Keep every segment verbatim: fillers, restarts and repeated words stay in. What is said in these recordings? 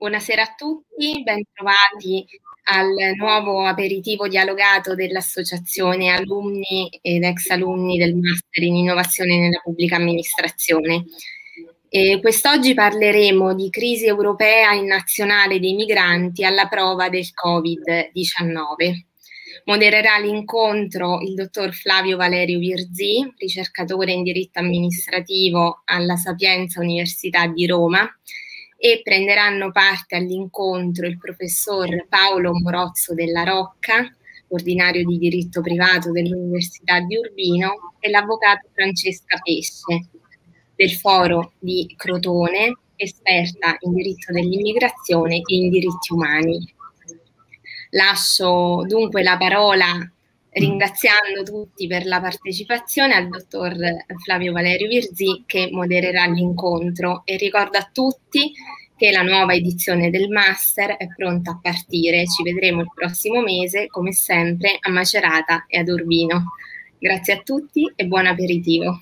Buonasera a tutti, bentrovati al nuovo aperitivo dialogato dell'Associazione Alumni ed ex alunni del Master in Innovazione nella Pubblica Amministrazione. E quest'oggi parleremo di crisi europea e nazionale dei migranti alla prova del Covid diciannove. Modererà l'incontro il dottor Flavio Valerio Virzì, ricercatore in diritto amministrativo alla Sapienza Università di Roma, e prenderanno parte all'incontro il professor Paolo Morozzo della Rocca, ordinario di diritto privato dell'Università di Urbino, e l'avvocato Francesca Pesce del Foro di Crotone, esperta in diritto dell'immigrazione e in diritti umani. Lascio dunque la parola, ringraziando tutti per la partecipazione, al dottor Flavio Valerio Virzì, che modererà l'incontro, e ricordo a tutti che la nuova edizione del Master è pronta a partire. Ci vedremo il prossimo mese, come sempre, a Macerata e ad Urbino. Grazie a tutti e buon aperitivo.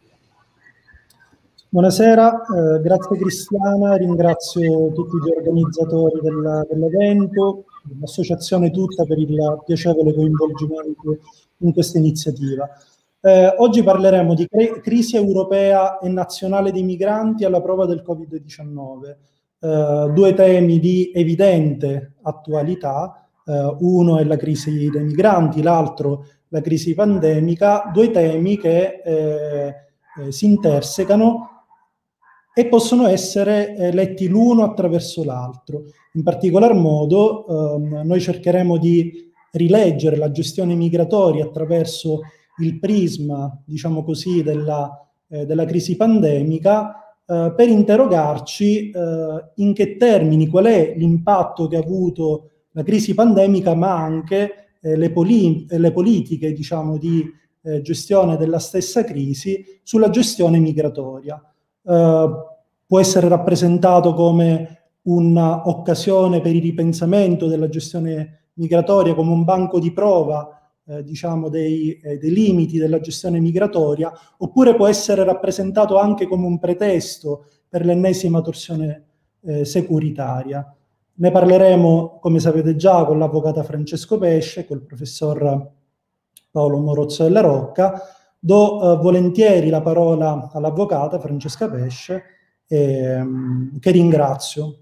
Buonasera, eh, grazie Cristiana, ringrazio tutti gli organizzatori del, dell'evento, l'associazione tutta per il piacevole coinvolgimento in questa iniziativa. Eh, oggi parleremo di crisi europea e nazionale dei migranti alla prova del Covid diciannove, eh, due temi di evidente attualità, eh, uno è la crisi dei migranti, l'altro la crisi pandemica, due temi che eh, eh, si intersecano e possono essere eh, letti l'uno attraverso l'altro. In particolar modo ehm, noi cercheremo di rileggere la gestione migratoria attraverso il prisma, diciamo così, della, eh, della crisi pandemica, eh, per interrogarci eh, in che termini, qual è l'impatto che ha avuto la crisi pandemica, ma anche eh, le, poli le politiche, diciamo, di eh, gestione della stessa crisi sulla gestione migratoria. Uh, può essere rappresentato come un'occasione per il ripensamento della gestione migratoria, come un banco di prova, eh, diciamo, dei, eh, dei limiti della gestione migratoria, oppure può essere rappresentato anche come un pretesto per l'ennesima torsione eh, securitaria. Ne parleremo, come sapete già, con l'avvocata Francesca Pesce, col professor Paolo Morozzo della Rocca. Do eh, volentieri la parola all'avvocata Francesca Pesce, eh, che ringrazio.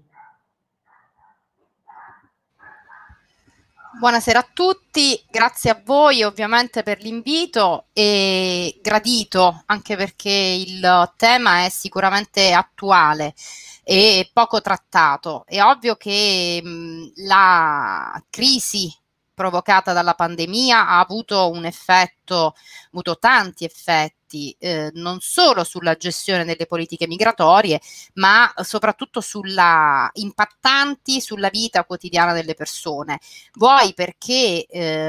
Buonasera a tutti, grazie a voi ovviamente per l'invito, e gradito anche perché il tema è sicuramente attuale e poco trattato. È ovvio che mh, la crisi provocata dalla pandemia ha avuto un effetto, ha avuto tanti effetti, eh, non solo sulla gestione delle politiche migratorie, ma soprattutto sulla, impattanti sulla vita quotidiana delle persone. Vuoi perché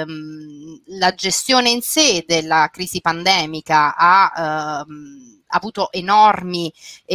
ehm, la gestione in sé della crisi pandemica ha ehm, avuto enormi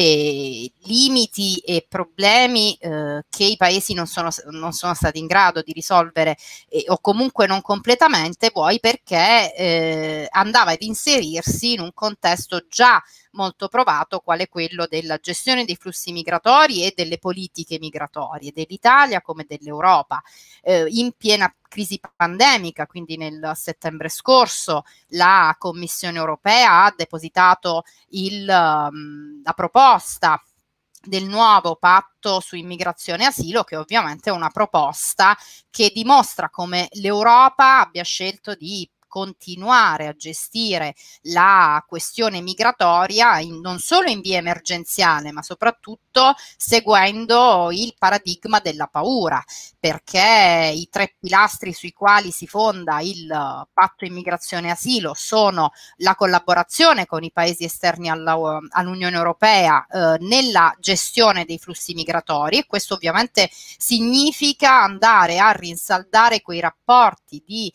eh, limiti e problemi eh, che i paesi non sono, non sono stati in grado di risolvere, eh, o comunque non completamente, vuoi perché eh, andava ad inserirsi in un contesto già molto provato, quale quello della gestione dei flussi migratori e delle politiche migratorie dell'Italia come dell'Europa. Eh, in piena crisi pandemica, quindi nel settembre scorso, la Commissione europea ha depositato il, um, la proposta del nuovo patto su immigrazione e asilo, che ovviamente è una proposta che dimostra come l'Europa abbia scelto di continuare a gestire la questione migratoria in, non solo in via emergenziale, ma soprattutto seguendo il paradigma della paura, perché i tre pilastri sui quali si fonda il patto immigrazione e asilo sono la collaborazione con i paesi esterni all'Unione Europea eh, nella gestione dei flussi migratori, e questo ovviamente significa andare a rinsaldare quei rapporti di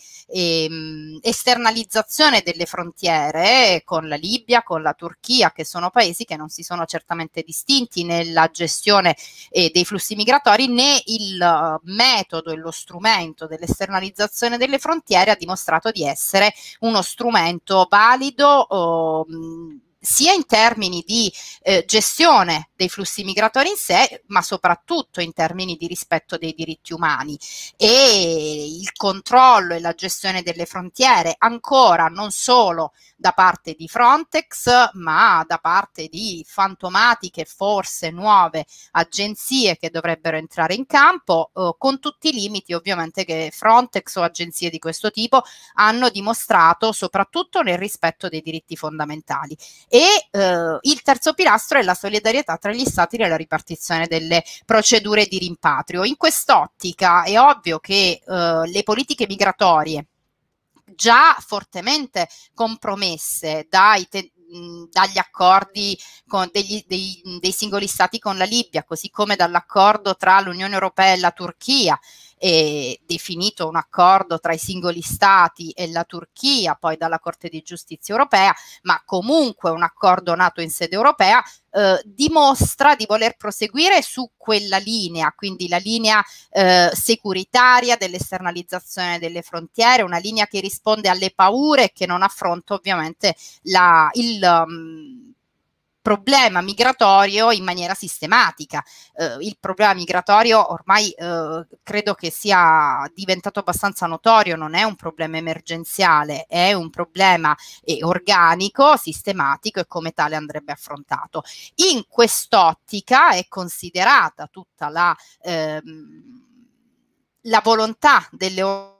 ehm, esternalizzazione delle frontiere con la Libia, con la Turchia, che sono paesi che non si sono certamente distinti nella gestione eh, dei flussi migratori, né il uh, metodo e lo strumento dell'esternalizzazione delle frontiere ha dimostrato di essere uno strumento valido, uh, sia in termini di eh, gestione dei flussi migratori in sé, ma soprattutto in termini di rispetto dei diritti umani, e il controllo e la gestione delle frontiere, ancora non solo da parte di Frontex, ma da parte di fantomatiche, forse nuove agenzie che dovrebbero entrare in campo, eh, con tutti i limiti ovviamente che Frontex o agenzie di questo tipo hanno dimostrato, soprattutto nel rispetto dei diritti fondamentali. E eh, il terzo pilastro è la solidarietà tra gli stati nella ripartizione delle procedure di rimpatrio. In quest'ottica è ovvio che eh, le politiche migratorie, già fortemente compromesse dai te- dagli accordi con degli, dei, dei singoli stati con la Libia, così come dall'accordo tra l'Unione Europea e la Turchia, e definito un accordo tra i singoli stati e la Turchia, poi dalla Corte di Giustizia europea, ma comunque un accordo nato in sede europea, eh, dimostra di voler proseguire su quella linea, quindi la linea eh, securitaria dell'esternalizzazione delle frontiere, una linea che risponde alle paure e che non affronta ovviamente la, il um, problema migratorio in maniera sistematica. Eh, il problema migratorio ormai eh, credo che sia diventato abbastanza notorio, non è un problema emergenziale, è un problema eh, organico, sistematico, e come tale andrebbe affrontato. In quest'ottica è considerata tutta la, ehm, la volontà delle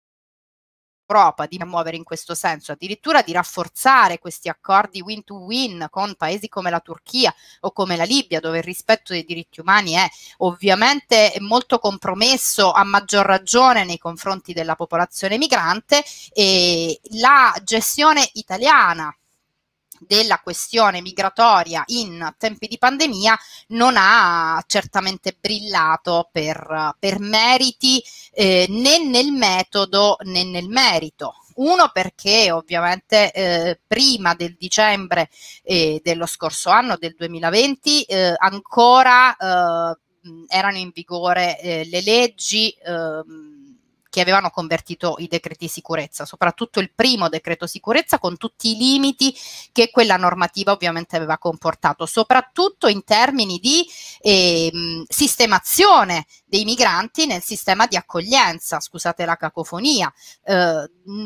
Europa di muovere in questo senso, addirittura di rafforzare questi accordi win to win con paesi come la Turchia o come la Libia, dove il rispetto dei diritti umani è ovviamente molto compromesso, a maggior ragione nei confronti della popolazione migrante. E la gestione italiana della questione migratoria in tempi di pandemia non ha certamente brillato per, per meriti eh, né nel metodo né nel merito. Uno, perché ovviamente eh, prima del dicembre eh, dello scorso anno, del duemilaventi, eh, ancora eh, erano in vigore eh, le leggi eh, che avevano convertito i decreti sicurezza, soprattutto il primo decreto sicurezza, con tutti i limiti che quella normativa ovviamente aveva comportato, soprattutto in termini di eh, sistemazione dei migranti nel sistema di accoglienza, scusate la cacofonia. Eh,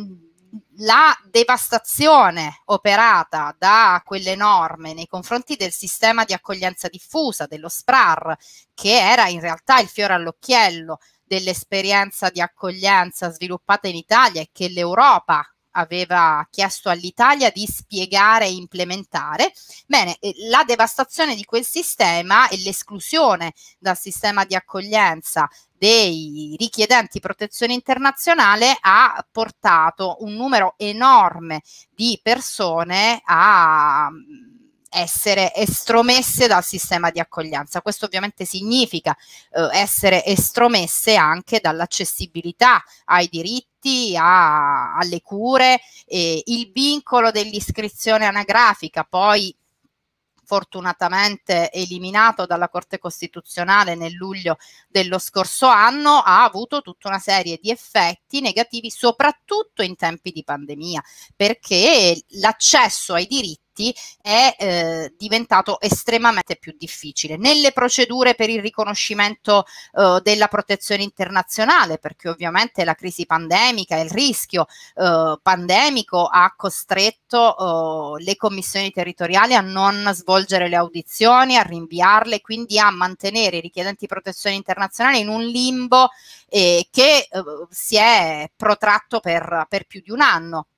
la devastazione operata da quelle norme nei confronti del sistema di accoglienza diffusa, dello S P R A R, che era in realtà il fiore all'occhiello dell'esperienza di accoglienza sviluppata in Italia e che l'Europa aveva chiesto all'Italia di spiegare e implementare. Bene, la devastazione di quel sistema e l'esclusione dal sistema di accoglienza dei richiedenti protezione internazionale ha portato un numero enorme di persone a essere estromesse dal sistema di accoglienza. Questo ovviamente significa eh, essere estromesse anche dall'accessibilità ai diritti, a, alle cure, e il vincolo dell'iscrizione anagrafica, poi fortunatamente eliminato dalla Corte Costituzionale nel luglio dello scorso anno, ha avuto tutta una serie di effetti negativi, soprattutto in tempi di pandemia, perché l'accesso ai diritti è eh, diventato estremamente più difficile nelle procedure per il riconoscimento eh, della protezione internazionale, perché ovviamente la crisi pandemica e il rischio eh, pandemico ha costretto eh, le commissioni territoriali a non svolgere le audizioni, a rinviarle, quindi a mantenere i richiedenti protezione internazionale in un limbo eh, che eh, si è protratto per, per più di un anno.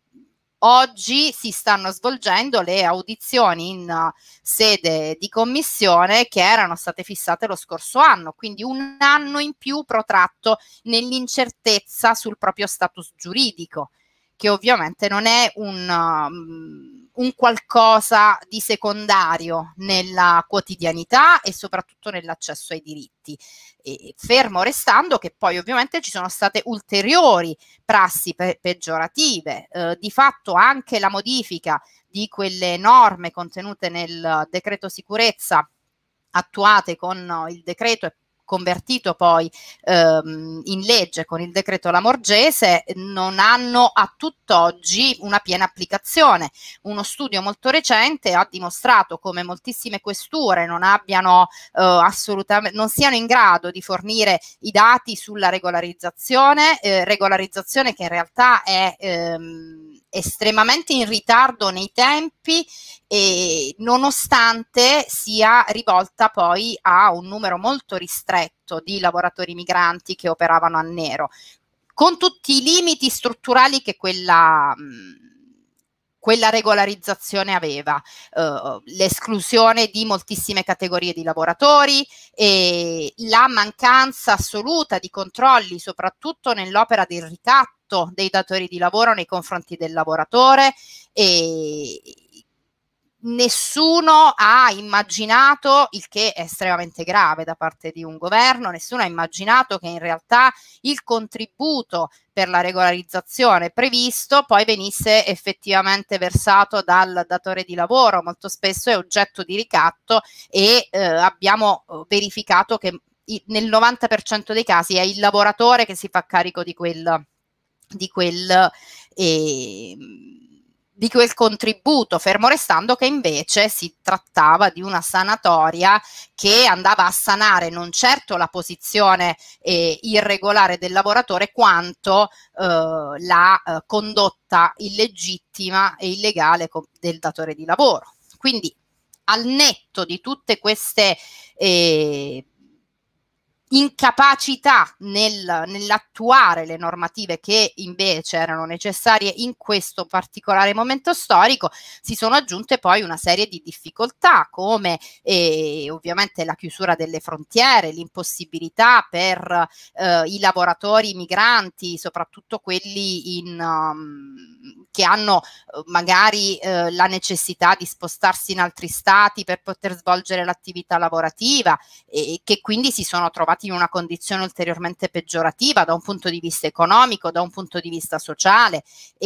Oggi si stanno svolgendo le audizioni in uh, sede di commissione che erano state fissate lo scorso anno, quindi un anno in più protratto nell'incertezza sul proprio status giuridico, che ovviamente non è un, um, un qualcosa di secondario nella quotidianità e soprattutto nell'accesso ai diritti. E fermo restando che poi ovviamente ci sono state ulteriori prassi pe- peggiorative, eh, di fatto anche la modifica di quelle norme contenute nel decreto sicurezza attuate con il decreto convertito poi ehm, in legge con il decreto Lamorgese, non hanno a tutt'oggi una piena applicazione. Uno studio molto recente ha dimostrato come moltissime questure non abbiano eh, assolutamente, non siano in grado di fornire i dati sulla regolarizzazione, eh, regolarizzazione che in realtà è ehm, estremamente in ritardo nei tempi, e nonostante sia rivolta poi a un numero molto ristretto di lavoratori migranti che operavano a nero, con tutti i limiti strutturali che quella mh, quella regolarizzazione aveva, uh, l'esclusione di moltissime categorie di lavoratori e la mancanza assoluta di controlli, soprattutto nell'opera del ricatto dei datori di lavoro nei confronti del lavoratore. E nessuno ha immaginato, il che è estremamente grave da parte di un governo, nessuno ha immaginato che in realtà il contributo per la regolarizzazione previsto poi venisse effettivamente versato dal datore di lavoro, molto spesso è oggetto di ricatto, e eh, abbiamo verificato che nel novanta per cento dei casi è il lavoratore che si fa carico di quel, di quel eh, di quel contributo, fermo restando che invece si trattava di una sanatoria che andava a sanare non certo la posizione eh, irregolare del lavoratore, quanto eh, la eh, condotta illegittima e illegale del datore di lavoro. Quindi, al netto di tutte queste eh, incapacità nel, nell'attuare le normative che invece erano necessarie in questo particolare momento storico, si sono aggiunte poi una serie di difficoltà, come eh, ovviamente la chiusura delle frontiere, l'impossibilità per eh, i lavoratori migranti, soprattutto quelli in, um, che hanno uh, magari uh, la necessità di spostarsi in altri stati per poter svolgere l'attività lavorativa, e che quindi si sono trovati in una condizione ulteriormente peggiorativa da un punto di vista economico, da un punto di vista sociale,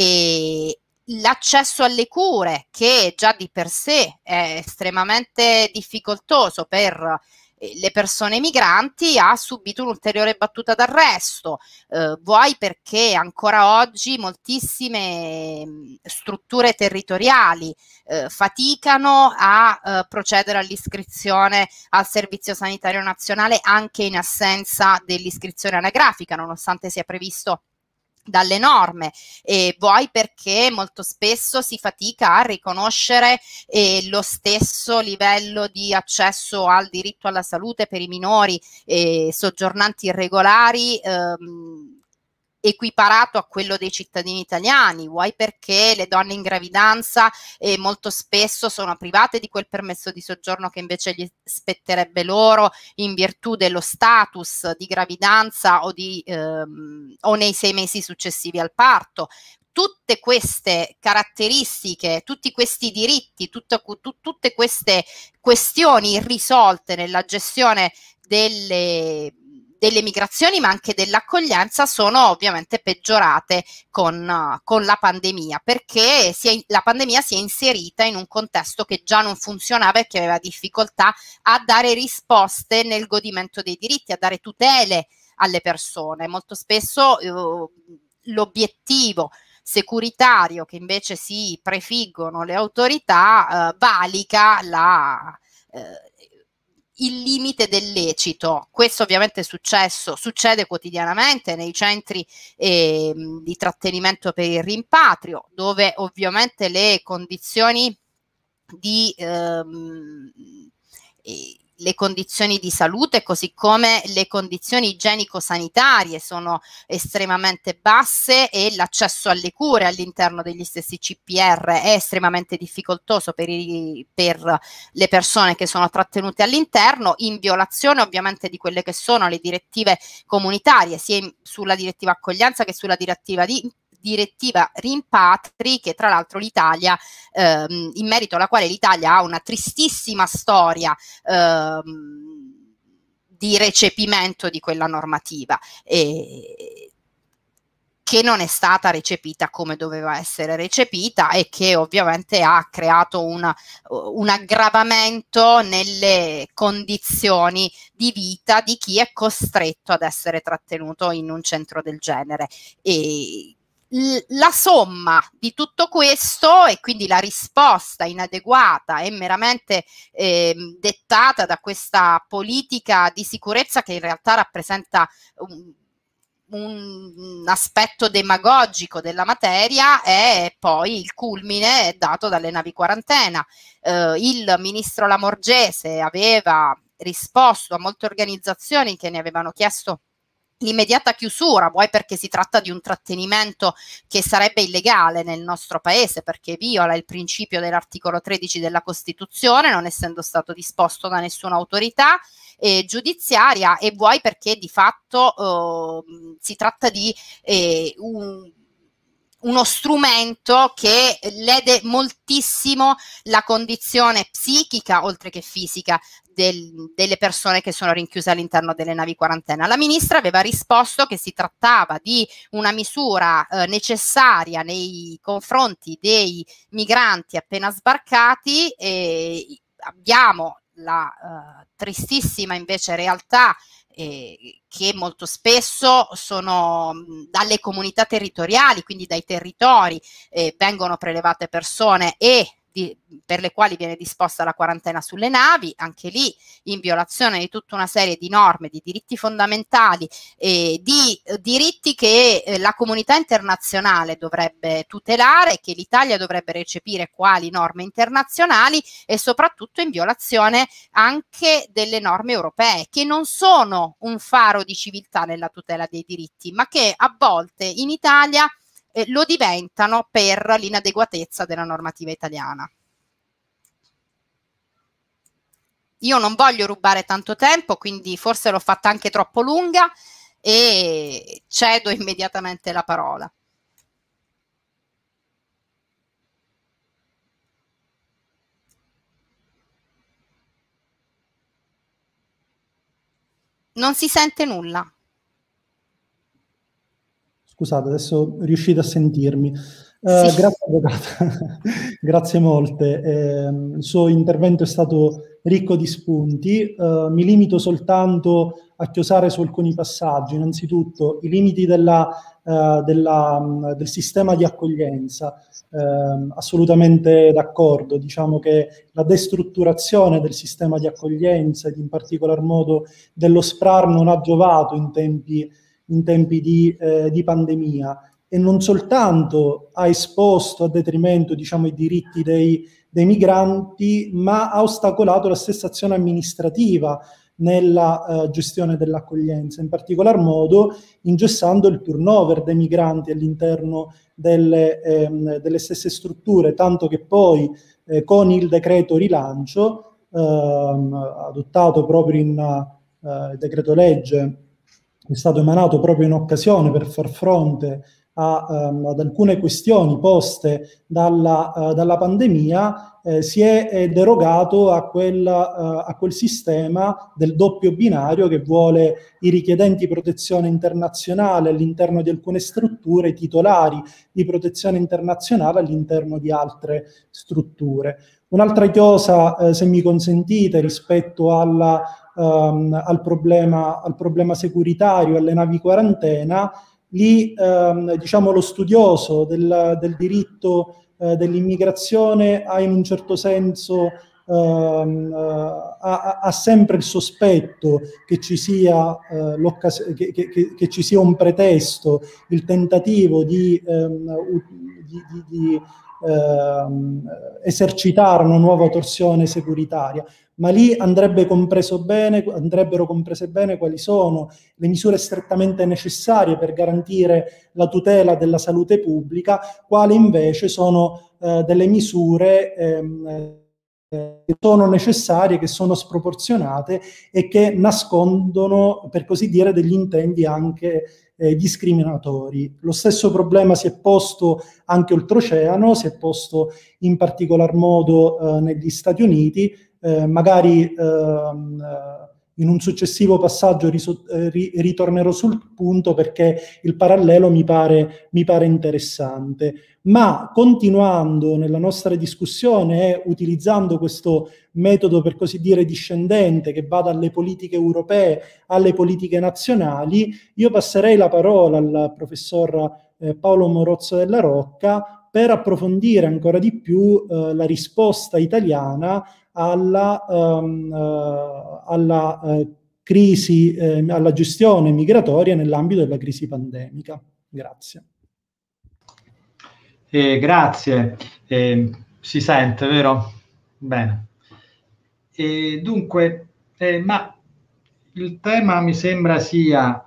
e l'accesso alle cure, che già di per sé è estremamente difficoltoso per le persone migranti, ha subito un'ulteriore battuta d'arresto, eh, vuoi perché ancora oggi moltissime mh, strutture territoriali eh, faticano a eh, procedere all'iscrizione al Servizio Sanitario Nazionale anche in assenza dell'iscrizione anagrafica, nonostante sia previsto dalle norme, e vuoi perché molto spesso si fatica a riconoscere eh, lo stesso livello di accesso al diritto alla salute per i minori eh, soggiornanti irregolari ehm, equiparato a quello dei cittadini italiani, vuoi perché le donne in gravidanza eh, molto spesso sono private di quel permesso di soggiorno che invece gli spetterebbe loro in virtù dello status di gravidanza o, di, ehm, o nei sei mesi successivi al parto. Tutte queste caratteristiche, tutti questi diritti, tutto, tu, tutte queste questioni irrisolte nella gestione delle delle migrazioni, ma anche dell'accoglienza, sono ovviamente peggiorate con, uh, con la pandemia, perché si è, la pandemia si è inserita in un contesto che già non funzionava e che aveva difficoltà a dare risposte nel godimento dei diritti, a dare tutele alle persone. Molto spesso uh, l'obiettivo securitario che invece si prefiggono le autorità uh, valica la uh, il limite del lecito. Questo ovviamente è successo, succede quotidianamente nei centri eh, di trattenimento per il rimpatrio, dove ovviamente le condizioni di ehm, eh, le condizioni di salute, così come le condizioni igienico-sanitarie, sono estremamente basse, e l'accesso alle cure all'interno degli stessi C P R è estremamente difficoltoso per, i, per le persone che sono trattenute all'interno, in violazione ovviamente di quelle che sono le direttive comunitarie, sia in, sulla direttiva accoglienza che sulla direttiva di direttiva rimpatri, che tra l'altro l'Italia, ehm, in merito alla quale l'Italia ha una tristissima storia ehm, di recepimento di quella normativa, e che non è stata recepita come doveva essere recepita e che ovviamente ha creato una, un aggravamento nelle condizioni di vita di chi è costretto ad essere trattenuto in un centro del genere. E la somma di tutto questo, e quindi la risposta inadeguata e meramente eh, dettata da questa politica di sicurezza che in realtà rappresenta un, un aspetto demagogico della materia, è poi il culmine dato dalle navi quarantena. Eh, il ministro Lamorgese aveva risposto a molte organizzazioni che ne avevano chiesto l'immediata chiusura, vuoi perché si tratta di un trattenimento che sarebbe illegale nel nostro paese perché viola il principio dell'articolo tredici della Costituzione, non essendo stato disposto da nessuna autorità eh, giudiziaria, e vuoi perché di fatto eh, si tratta di eh, un uno strumento che lede moltissimo la condizione psichica oltre che fisica del, delle persone che sono rinchiuse all'interno delle navi quarantena. La ministra aveva risposto che si trattava di una misura eh, necessaria nei confronti dei migranti appena sbarcati, e abbiamo la eh, tristissima invece realtà Eh, che molto spesso sono mh, dalle comunità territoriali, quindi dai territori, eh, vengono prelevate persone e di, per le quali viene disposta la quarantena sulle navi, anche lì in violazione di tutta una serie di norme, di diritti fondamentali, eh, di eh, diritti che eh, la comunità internazionale dovrebbe tutelare, che l'Italia dovrebbe recepire quali norme internazionali, e soprattutto in violazione anche delle norme europee, che non sono un faro di civiltà nella tutela dei diritti, ma che a volte in Italia Eh, lo diventano per l'inadeguatezza della normativa italiana. Io non voglio rubare tanto tempo, quindi forse l'ho fatta anche troppo lunga e cedo immediatamente la parola. Non si sente nulla. Scusate, adesso riuscite a sentirmi. Uh, sì. Grazie, avvocata. Grazie molte. Eh, il suo intervento è stato ricco di spunti. Uh, mi limito soltanto a chiosare su alcuni passaggi. Innanzitutto, i limiti della, uh, della, um, del sistema di accoglienza. Uh, assolutamente d'accordo. Diciamo che la destrutturazione del sistema di accoglienza, ed in particolar modo dello SPRAR, non ha giovato in tempi in tempi di, eh, di pandemia, e non soltanto ha esposto a detrimento, diciamo, i diritti dei, dei migranti, ma ha ostacolato la stessa azione amministrativa nella eh, gestione dell'accoglienza, in particolar modo ingessando il turnover dei migranti all'interno delle, ehm, delle stesse strutture, tanto che poi eh, con il decreto rilancio ehm, adottato proprio in uh, decreto legge, è stato emanato proprio in occasione per far fronte a, um, ad alcune questioni poste dalla, uh, dalla pandemia, eh, si è eh, derogato a quel, uh, a quel sistema del doppio binario che vuole i richiedenti protezione internazionale all'interno di alcune strutture, i titolari di protezione internazionale all'interno di altre strutture. Un'altra chiosa, eh, se mi consentite, rispetto alla Um, al, problema, al problema securitario, alle navi quarantena, lì um, diciamo lo studioso del, del diritto uh, dell'immigrazione ha in un certo senso um, uh, ha, ha sempre il sospetto che ci sia uh, che, che, che, che ci sia un pretesto, il tentativo di, um, di, di, di uh, esercitare una nuova torsione securitaria. Ma lì andrebbe compreso bene, andrebbero comprese bene quali sono le misure strettamente necessarie per garantire la tutela della salute pubblica, quali invece sono eh, delle misure ehm, eh, che sono necessarie, che sono sproporzionate e che nascondono, per così dire, degli intenti anche eh, discriminatori. Lo stesso problema si è posto anche oltreoceano, si è posto in particolar modo eh, negli Stati Uniti. Eh, magari ehm, in un successivo passaggio riso, eh, ri, ritornerò sul punto, perché il parallelo mi pare, mi pare interessante. Ma continuando nella nostra discussione e utilizzando questo metodo, per così dire, discendente, che va dalle politiche europee alle politiche nazionali, io passerei la parola al professor eh, Paolo Morozzo della Rocca per approfondire ancora di più eh, la risposta italiana alla, um, uh, alla uh, crisi, eh, alla gestione migratoria nell'ambito della crisi pandemica. Grazie. Eh, grazie. Eh, si sente, vero? Bene. E dunque, eh, ma il tema mi sembra sia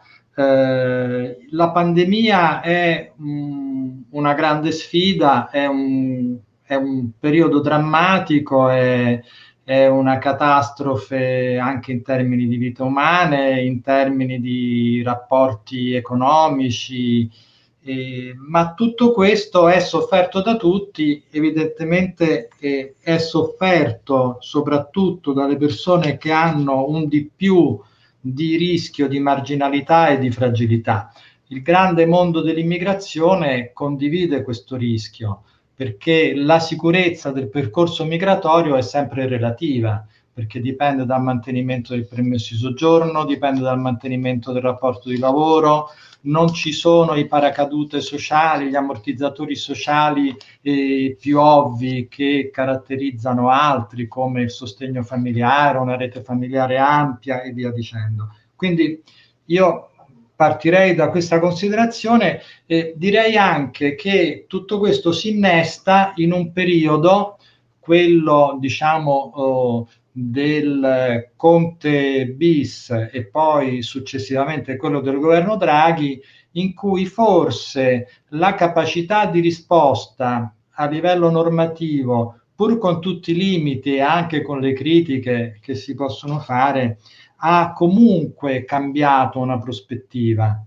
eh, la pandemia è um, una grande sfida, è un, è un periodo drammatico, è, è una catastrofe anche in termini di vite umane, in termini di rapporti economici, eh, ma tutto questo è sofferto da tutti, evidentemente eh, è sofferto soprattutto dalle persone che hanno un di più di rischio di marginalità e di fragilità. Il grande mondo dell'immigrazione condivide questo rischio, perché la sicurezza del percorso migratorio è sempre relativa, perché dipende dal mantenimento del permesso di soggiorno, dipende dal mantenimento del rapporto di lavoro, non ci sono i paracadute sociali, gli ammortizzatori sociali eh, più ovvi che caratterizzano altri, come il sostegno familiare, una rete familiare ampia e via dicendo. Quindi io partirei da questa considerazione e direi anche che tutto questo si innesta in un periodo, quello diciamo oh, del Conte bis e poi successivamente quello del governo Draghi, in cui forse la capacità di risposta a livello normativo, pur con tutti i limiti e anche con le critiche che si possono fare, ha comunque cambiato una prospettiva.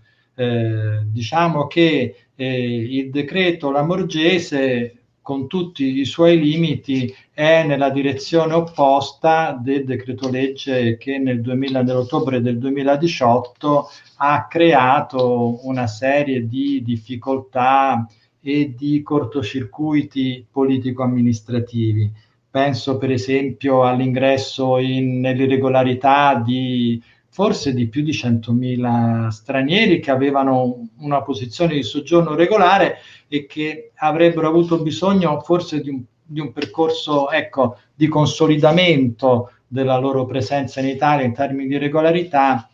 Eh, diciamo che eh, il decreto Lamorgese, con tutti i suoi limiti, è nella direzione opposta del decreto legge che nel duemila, nell'ottobre del duemiladiciotto ha creato una serie di difficoltà e di cortocircuiti politico-amministrativi. Penso per esempio all'ingresso in, nell'irregolarità di forse di più di centomila stranieri che avevano una posizione di soggiorno regolare e che avrebbero avuto bisogno forse di un, di un percorso ecco, di consolidamento della loro presenza in Italia in termini di regolarità.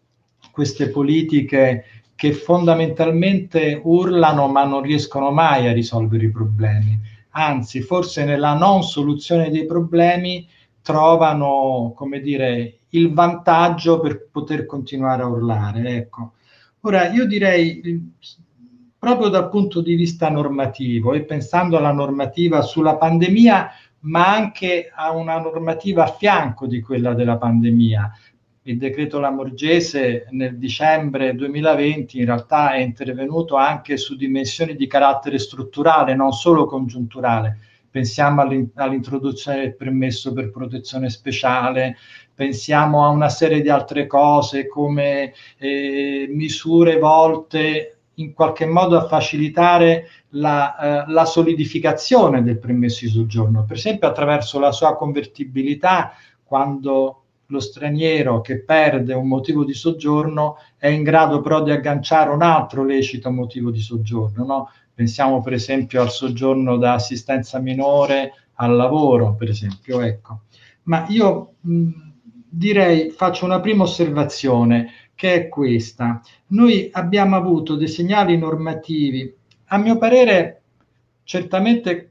Queste politiche che fondamentalmente urlano ma non riescono mai a risolvere i problemi, anzi forse nella non soluzione dei problemi trovano, come dire, il vantaggio per poter continuare a urlare. Ecco. Ora io direi, proprio dal punto di vista normativo e pensando alla normativa sulla pandemia, ma anche a una normativa a fianco di quella della pandemia. Il decreto Lamorgese nel dicembre duemilaventi in realtà è intervenuto anche su dimensioni di carattere strutturale, non solo congiunturale. Pensiamo all'introduzione del permesso per protezione speciale, pensiamo a una serie di altre cose come eh, misure volte in qualche modo a facilitare la, eh, la solidificazione del permesso di soggiorno, per esempio attraverso la sua convertibilità quando lo straniero che perde un motivo di soggiorno è in grado però di agganciare un altro lecito motivo di soggiorno, no? Pensiamo per esempio al soggiorno da assistenza minore al lavoro, per esempio, ecco. Ma io mh, direi, faccio una prima osservazione, che è questa. Noi abbiamo avuto dei segnali normativi, a mio parere, certamente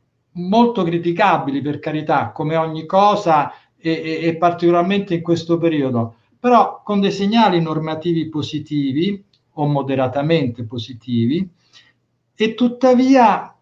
molto criticabili, per carità, come ogni cosa, e, e, e particolarmente in questo periodo, però con dei segnali normativi positivi, o moderatamente positivi, e tuttavia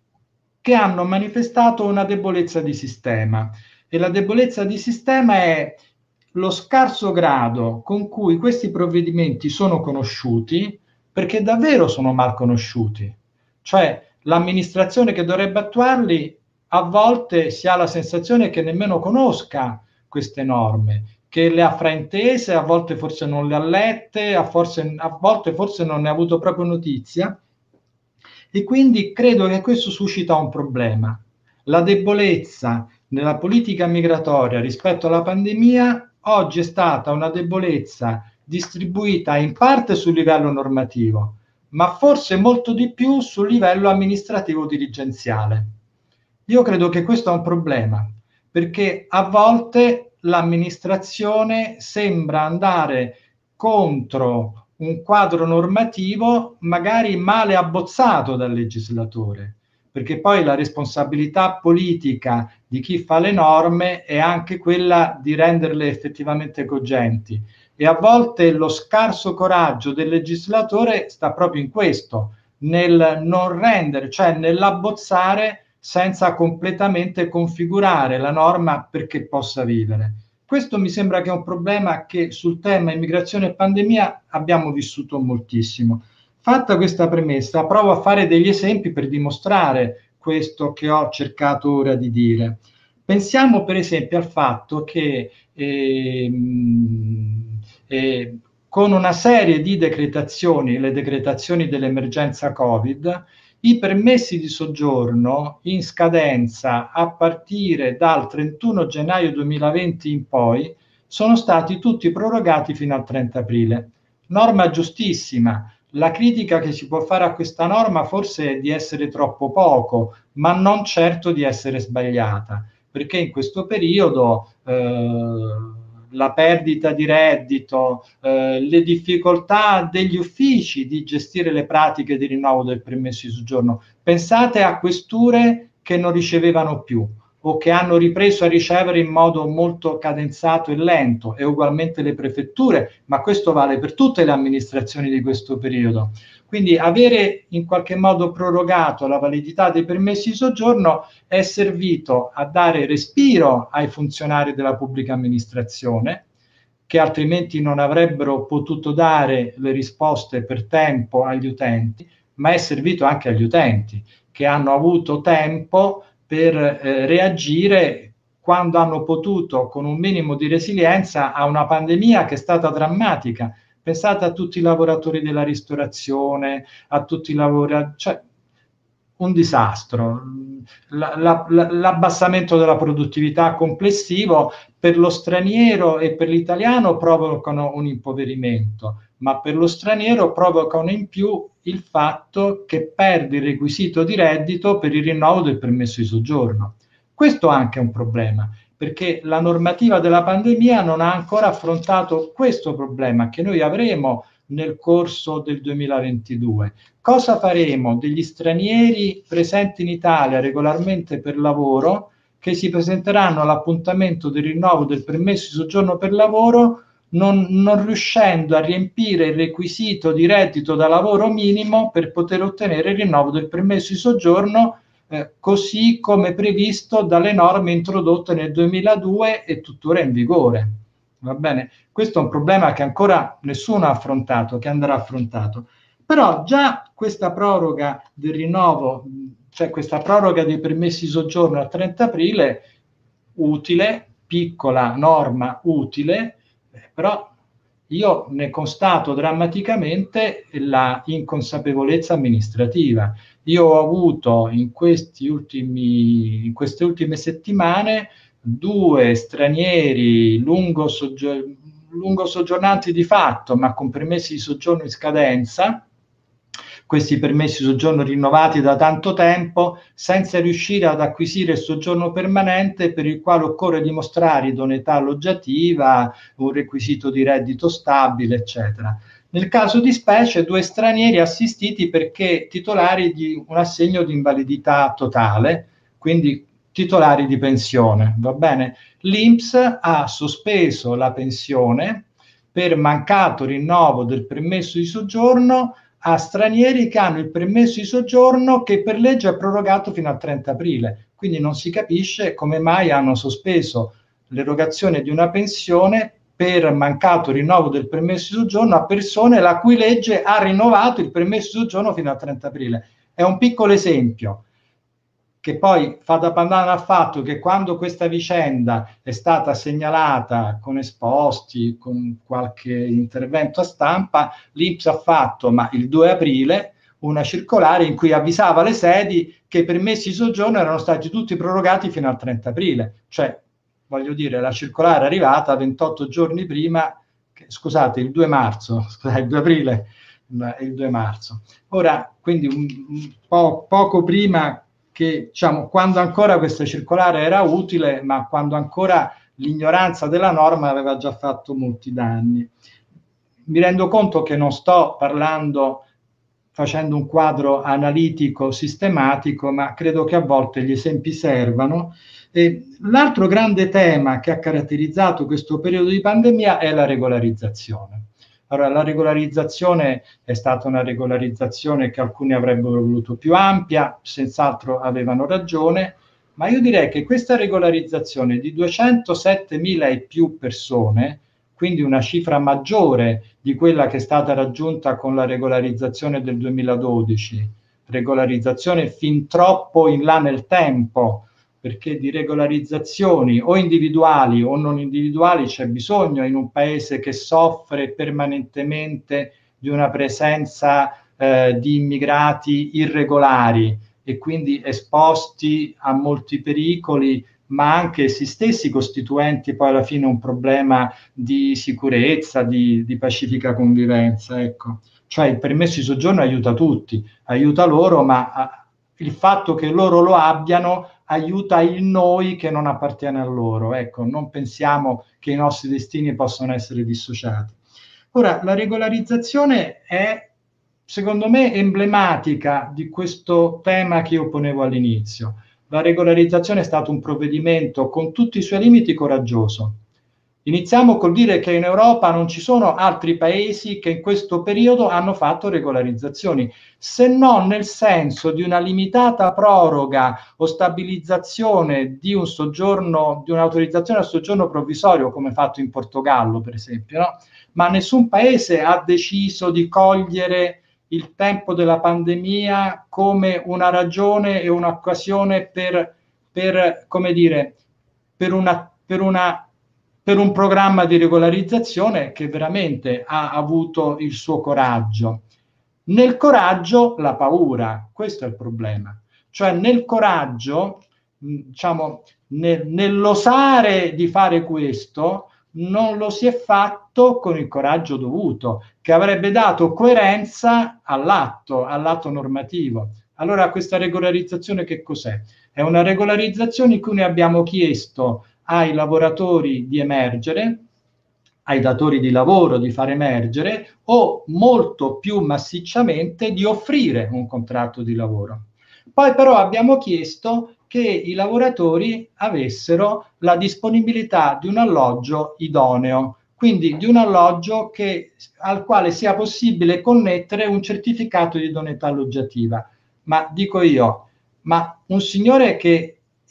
che hanno manifestato una debolezza di sistema. E la debolezza di sistema è lo scarso grado con cui questi provvedimenti sono conosciuti, perché davvero sono mal conosciuti. Cioè l'amministrazione che dovrebbe attuarli a volte si ha la sensazione che nemmeno conosca queste norme, che che le ha fraintese, a volte forse non le ha lette, a, forse, a volte forse non ne ha avuto proprio notizia, e quindi credo che questo suscita un problema. La debolezza nella politica migratoria rispetto alla pandemia oggi è stata una debolezza distribuita in parte sul livello normativo, ma forse molto di più sul livello amministrativo dirigenziale. Io credo che questo è un problema, perché a volte l'amministrazione sembra andare contro un quadro normativo magari male abbozzato dal legislatore, perché poi la responsabilità politica di chi fa le norme è anche quella di renderle effettivamente cogenti, e a volte lo scarso coraggio del legislatore sta proprio in questo, nel non rendere, cioè nell'abbozzare senza completamente configurare la norma perché possa vivere. Questo mi sembra che è un problema che sul tema immigrazione e pandemia abbiamo vissuto moltissimo. Fatta questa premessa, provo a fare degli esempi per dimostrare questo che ho cercato ora di dire. Pensiamo per esempio al fatto che eh, eh, con una serie di decretazioni, le decretazioni dell'emergenza Covid, i permessi di soggiorno in scadenza a partire dal trentuno gennaio duemilaventi in poi sono stati tutti prorogati fino al trenta aprile. Norma giustissima. La critica che si può fare a questa norma forse è di essere troppo poco, ma non certo di essere sbagliata, perché in questo periodo eh, la perdita di reddito, eh, le difficoltà degli uffici di gestire le pratiche di rinnovo del permesso di soggiorno. Pensate a questure che non ricevevano più o che hanno ripreso a ricevere in modo molto cadenzato e lento, e ugualmente le prefetture, ma questo vale per tutte le amministrazioni di questo periodo. Quindi avere in qualche modo prorogato la validità dei permessi di soggiorno è servito a dare respiro ai funzionari della pubblica amministrazione, che altrimenti non avrebbero potuto dare le risposte per tempo agli utenti, ma è servito anche agli utenti, che hanno avuto tempo per eh, reagire quando hanno potuto, con un minimo di resilienza, a una pandemia che è stata drammatica. Pensate a tutti i lavoratori della ristorazione, a tutti i lavoratori, cioè un disastro. La, la, la, l'abbassamento della produttività complessivo per lo straniero e per l'italiano provocano un impoverimento, ma per lo straniero provocano in più il fatto che perde il requisito di reddito per il rinnovo del permesso di soggiorno. Questo anche è un problema, perché la normativa della pandemia non ha ancora affrontato questo problema che noi avremo nel corso del duemilaventidue. Cosa faremo degli stranieri presenti in Italia regolarmente per lavoro, che si presenteranno all'appuntamento del rinnovo del permesso di soggiorno per lavoro non, non riuscendo a riempire il requisito di reddito da lavoro minimo per poter ottenere il rinnovo del permesso di soggiorno, eh, così come previsto dalle norme introdotte nel duemiladue e tuttora in vigore. Va bene? Questo è un problema che ancora nessuno ha affrontato, che andrà affrontato. Però già questa proroga del rinnovo, cioè questa proroga dei permessi di soggiorno al trenta aprile, utile, piccola norma utile, eh, però io ne constato drammaticamente la inconsapevolezza amministrativa. Io ho avuto in, questi ultimi, in queste ultime settimane due stranieri lungo, soggio- lungo soggiornanti di fatto, ma con permessi di soggiorno in scadenza, questi permessi di soggiorno rinnovati da tanto tempo, senza riuscire ad acquisire il soggiorno permanente, per il quale occorre dimostrare idoneità alloggiativa, un requisito di reddito stabile, eccetera. Nel caso di specie, due stranieri assistiti perché titolari di un assegno di invalidità totale, quindi titolari di pensione, va bene? L'I N P S ha sospeso la pensione per mancato rinnovo del permesso di soggiorno a stranieri che hanno il permesso di soggiorno che per legge è prorogato fino al trenta aprile. Quindi non si capisce come mai hanno sospeso l'erogazione di una pensione per mancato rinnovo del permesso di soggiorno a persone la cui legge ha rinnovato il permesso di soggiorno fino al trenta aprile. È un piccolo esempio che poi fa da pandanna al fatto che quando questa vicenda è stata segnalata con esposti, con qualche intervento a stampa, l'I N P S ha fatto, ma il due aprile, una circolare in cui avvisava le sedi che i permessi di soggiorno erano stati tutti prorogati fino al trenta aprile. Cioè, voglio dire, la circolare è arrivata ventotto giorni prima, che, scusate, il due marzo, scusate, il due aprile, il due marzo. Ora, quindi un, un po' poco prima che, diciamo, quando ancora questa circolare era utile, ma quando ancora l'ignoranza della norma aveva già fatto molti danni. Mi rendo conto che non sto parlando facendo un quadro analitico sistematico, ma credo che a volte gli esempi servano. E l'altro grande tema che ha caratterizzato questo periodo di pandemia è la regolarizzazione. Allora, la regolarizzazione è stata una regolarizzazione che alcuni avrebbero voluto più ampia, senz'altro avevano ragione, ma io direi che questa regolarizzazione di duecentosettemila e più persone, quindi una cifra maggiore di quella che è stata raggiunta con la regolarizzazione del duemiladodici, regolarizzazione fin troppo in là nel tempo, perché di regolarizzazioni o individuali o non individuali c'è bisogno in un paese che soffre permanentemente di una presenza eh, di immigrati irregolari e quindi esposti a molti pericoli, ma anche essi stessi costituenti poi alla fine un problema di sicurezza, di, di pacifica convivenza. Ecco. Cioè il permesso di soggiorno aiuta tutti, aiuta loro, ma a, il fatto che loro lo abbiano aiuta il noi che non appartiene a loro. Ecco, non pensiamo che i nostri destini possano essere dissociati. Ora, la regolarizzazione è, secondo me, emblematica di questo tema che io ponevo all'inizio. La regolarizzazione è stato un provvedimento con tutti i suoi limiti coraggioso. Iniziamo col dire che in Europa non ci sono altri paesi che in questo periodo hanno fatto regolarizzazioni, se non nel senso di una limitata proroga o stabilizzazione di un soggiorno, di un'autorizzazione al soggiorno provvisorio, come fatto in Portogallo, per esempio, no? Ma nessun paese ha deciso di cogliere il tempo della pandemia come una ragione e un'occasione per, per come dire, per una, per una per un programma di regolarizzazione che veramente ha avuto il suo coraggio. Nel coraggio la paura, questo è il problema. Cioè nel coraggio, diciamo, nel, nell'osare di fare questo, non lo si è fatto con il coraggio dovuto, che avrebbe dato coerenza all'atto, all'atto normativo. Allora questa regolarizzazione che cos'è? È una regolarizzazione in cui noi abbiamo chiesto ai lavoratori di emergere, ai datori di lavoro di far emergere o molto più massicciamente di offrire un contratto di lavoro. Poi però abbiamo chiesto che i lavoratori avessero la disponibilità di un alloggio idoneo, quindi di un alloggio che, al quale sia possibile connettere un certificato di idoneità alloggiativa. Ma dico io, ma un signore che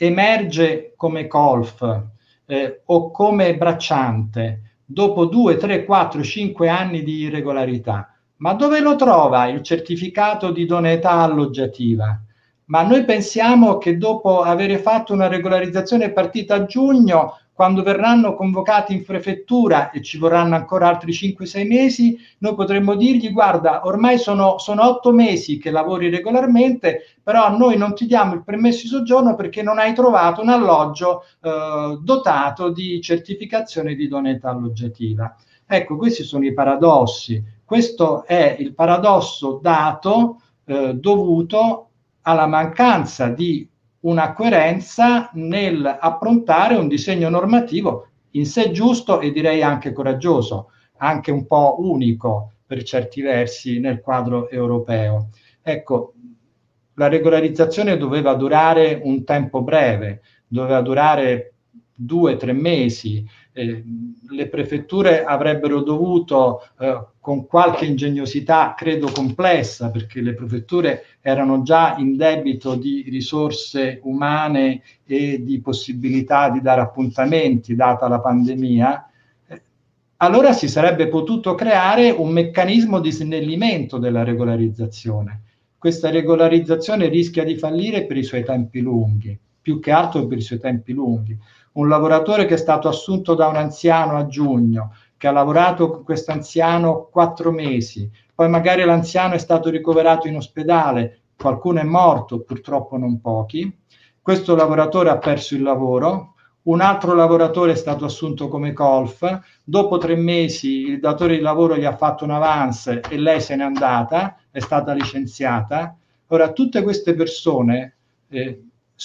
emerge come colf eh, o come bracciante dopo due, tre, quattro, cinque anni di irregolarità, ma dove lo trova il certificato di idoneità alloggiativa? Ma noi pensiamo che dopo aver fatto una regolarizzazione partita a giugno, quando verranno convocati in prefettura e ci vorranno ancora altri cinque sei mesi, noi potremmo dirgli: guarda, ormai sono, sono otto mesi che lavori regolarmente, però noi non ti diamo il permesso di soggiorno perché non hai trovato un alloggio eh, dotato di certificazione di idoneità alloggiativa. Ecco, questi sono i paradossi. Questo è il paradosso dato, eh, dovuto alla mancanza di una coerenza nel approntare un disegno normativo in sé giusto e direi anche coraggioso, anche un po' unico per certi versi nel quadro europeo. Ecco, la regolarizzazione doveva durare un tempo breve, doveva durare due, tre mesi. Eh, le prefetture avrebbero dovuto, eh, con qualche ingegnosità, credo complessa, perché le prefetture erano già in debito di risorse umane e di possibilità di dare appuntamenti, data la pandemia, eh, allora si sarebbe potuto creare un meccanismo di snellimento della regolarizzazione. questa regolarizzazione rischia di fallire per i suoi tempi lunghi, più che altro per i suoi tempi lunghi. Un lavoratore che è stato assunto da un anziano a giugno, che ha lavorato con questo anziano quattro mesi, poi magari l'anziano è stato ricoverato in ospedale, qualcuno è morto, purtroppo non pochi, questo lavoratore ha perso il lavoro, un altro lavoratore è stato assunto come colf, dopo tre mesi il datore di lavoro gli ha fatto un avance e lei se n'è andata, è stata licenziata. Ora, tutte queste persone eh,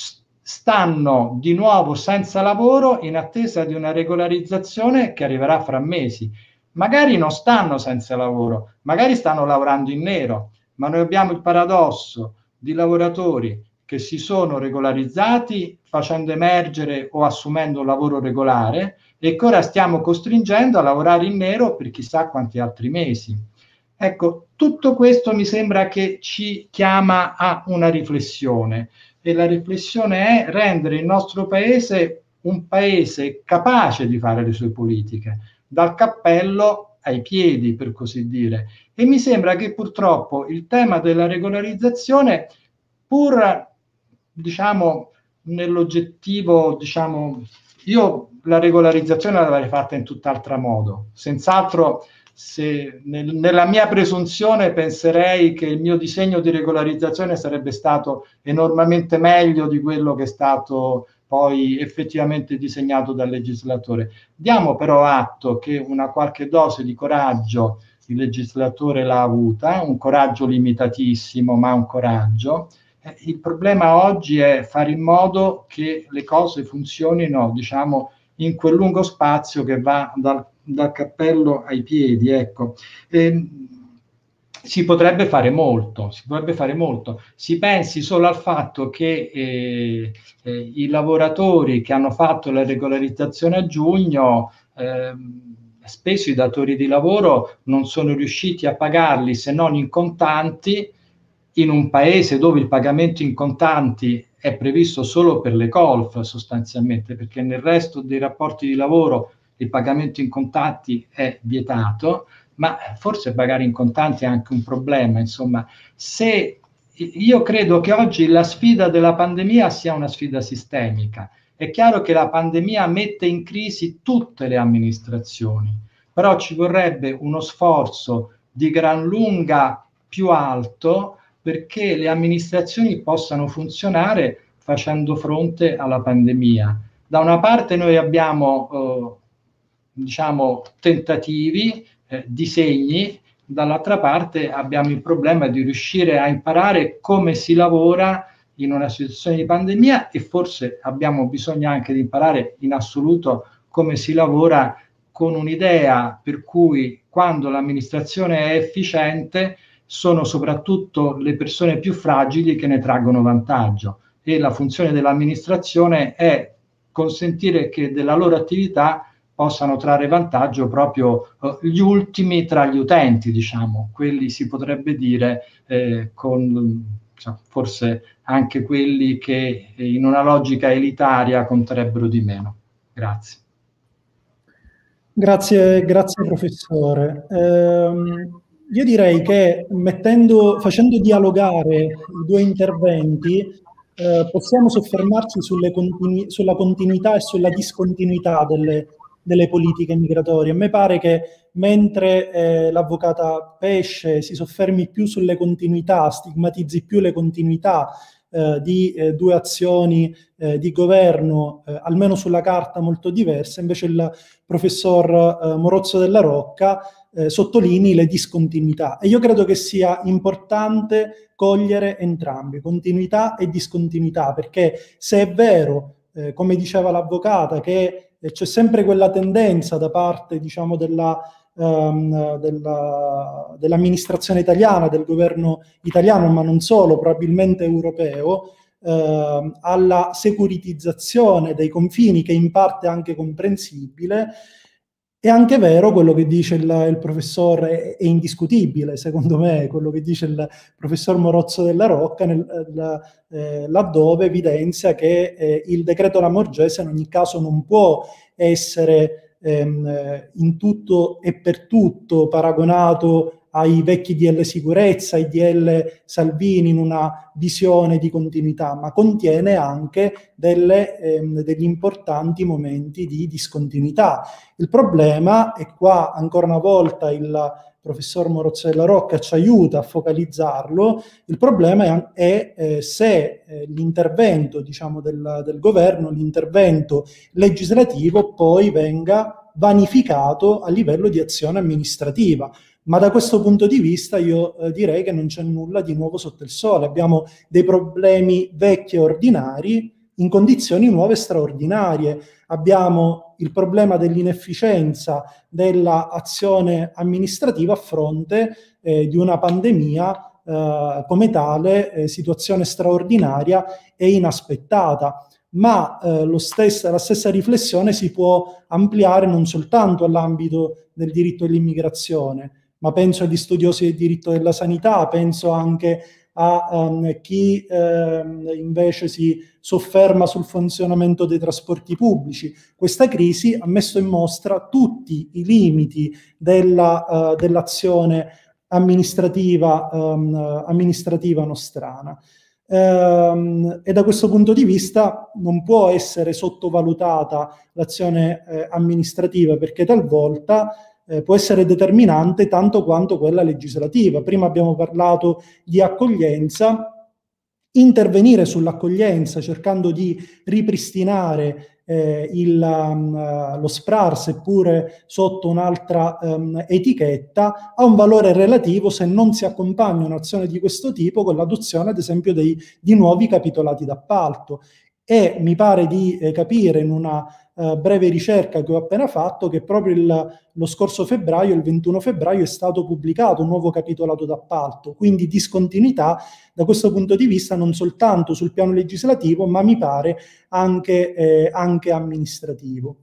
stanno di nuovo senza lavoro in attesa di una regolarizzazione che arriverà fra mesi. Magari non stanno senza lavoro, magari stanno lavorando in nero, ma noi abbiamo il paradosso di lavoratori che si sono regolarizzati facendo emergere o assumendo un lavoro regolare e che ora stiamo costringendo a lavorare in nero per chissà quanti altri mesi. Ecco, tutto questo mi sembra che ci chiama a una riflessione, e la riflessione è rendere il nostro paese un paese capace di fare le sue politiche, dal cappello ai piedi, per così dire. E mi sembra che purtroppo il tema della regolarizzazione, pur diciamo nell'oggettivo, diciamo, io la regolarizzazione l'avrei fatta in tutt'altro modo, senz'altro. Se nel, nella mia presunzione penserei che il mio disegno di regolarizzazione sarebbe stato enormemente meglio di quello che è stato poi effettivamente disegnato dal legislatore. Diamo però atto che una qualche dose di coraggio il legislatore l'ha avuta, un coraggio limitatissimo, ma un coraggio. Eh, il problema oggi è fare in modo che le cose funzionino, diciamo, in quel lungo spazio che va dal, dal cappello ai piedi, ecco. E, si potrebbe fare molto, si potrebbe fare molto. Si pensi solo al fatto che eh, eh, i lavoratori che hanno fatto la regolarizzazione a giugno, eh, spesso i datori di lavoro non sono riusciti a pagarli se non in contanti, in un paese dove il pagamento in contanti è previsto solo per le colf sostanzialmente, perché nel resto dei rapporti di lavoro il pagamento in contanti è vietato, ma forse pagare in contanti è anche un problema. Insomma, se io credo che oggi la sfida della pandemia sia una sfida sistemica. È chiaro che la pandemia mette in crisi tutte le amministrazioni, però ci vorrebbe uno sforzo di gran lunga più alto perché le amministrazioni possano funzionare facendo fronte alla pandemia. Da una parte noi abbiamo eh, diciamo tentativi, eh, disegni, dall'altra parte abbiamo il problema di riuscire a imparare come si lavora in una situazione di pandemia, e forse abbiamo bisogno anche di imparare in assoluto come si lavora con un'idea per cui quando l'amministrazione è efficiente sono soprattutto le persone più fragili che ne traggono vantaggio, e la funzione dell'amministrazione è consentire che della loro attività possano trarre vantaggio proprio eh, gli ultimi tra gli utenti, diciamo, quelli si potrebbe dire eh, con cioè, forse anche quelli che eh, in una logica elitaria conterebbero di meno. Grazie. Grazie, grazie professore. Ehm, io direi che mettendo, facendo dialogare i due interventi eh, possiamo soffermarci sulle continu- sulla continuità e sulla discontinuità delle delle politiche migratorie. A me pare che mentre eh, l'avvocata Pesce si soffermi più sulle continuità, stigmatizzi più le continuità eh, di eh, due azioni eh, di governo, eh, almeno sulla carta molto diverse, invece il professor eh, Morozzo della Rocca eh, sottolinei le discontinuità. E io credo che sia importante cogliere entrambi, continuità e discontinuità, perché se è vero, eh, come diceva l'avvocata, che e c'è sempre quella tendenza da parte, diciamo, della, um, della, dell'amministrazione italiana, del governo italiano, ma non solo, probabilmente europeo, uh, alla securitizzazione dei confini, che in parte è anche comprensibile. È anche vero quello che dice il, il professor, è, è indiscutibile secondo me, quello che dice il professor Morozzo della Rocca, nel, la, eh, laddove evidenzia che eh, il decreto Lamorgese in ogni caso non può essere ehm, in tutto e per tutto paragonato ai vecchi D L sicurezza, ai D L Salvini in una visione di continuità, ma contiene anche delle, ehm, degli importanti momenti di discontinuità. Il problema, e qua ancora una volta il professor Morozzo della Rocca ci aiuta a focalizzarlo, il problema è, è eh, se eh, l'intervento, diciamo, del, del governo, l'intervento legislativo poi venga vanificato a livello di azione amministrativa. Ma da questo punto di vista io eh, direi che non c'è nulla di nuovo sotto il sole. Abbiamo dei problemi vecchi e ordinari in condizioni nuove e straordinarie. Abbiamo il problema dell'inefficienza dell'azione amministrativa a fronte eh, di una pandemia eh, come tale, eh, situazione straordinaria e inaspettata. Ma eh, lo stesso, la stessa riflessione si può ampliare non soltanto all'ambito del diritto dell'immigrazione, ma penso agli studiosi del diritto della sanità, penso anche a um, chi um, invece si sofferma sul funzionamento dei trasporti pubblici. Questa crisi ha messo in mostra tutti i limiti della, uh, dell'azione amministrativa, um, amministrativa nostrana. Um, e da questo punto di vista non può essere sottovalutata l'azione eh, amministrativa, perché talvolta eh, può essere determinante tanto quanto quella legislativa. Prima abbiamo parlato di accoglienza. Intervenire sull'accoglienza cercando di ripristinare eh, il, um, lo S P R A R, seppure sotto un'altra um, etichetta, ha un valore relativo se non si accompagna un'azione di questo tipo con l'adozione, ad esempio, dei, di nuovi capitolati d'appalto. E mi pare di eh, capire in una uh, breve ricerca che ho appena fatto che proprio il, lo scorso febbraio, il ventuno febbraio, è stato pubblicato un nuovo capitolato d'appalto, quindi discontinuità da questo punto di vista non soltanto sul piano legislativo, ma mi pare anche, eh, anche amministrativo.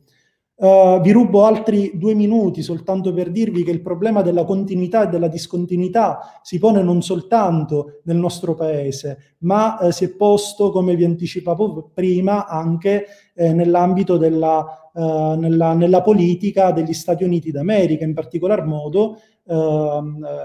Uh, vi rubo altri due minuti soltanto per dirvi che il problema della continuità e della discontinuità si pone non soltanto nel nostro paese, ma eh, si è posto, come vi anticipavo prima, anche eh, nell'ambito della, uh, nella, nella politica degli Stati Uniti d'America, in particolar modo. Uh, uh,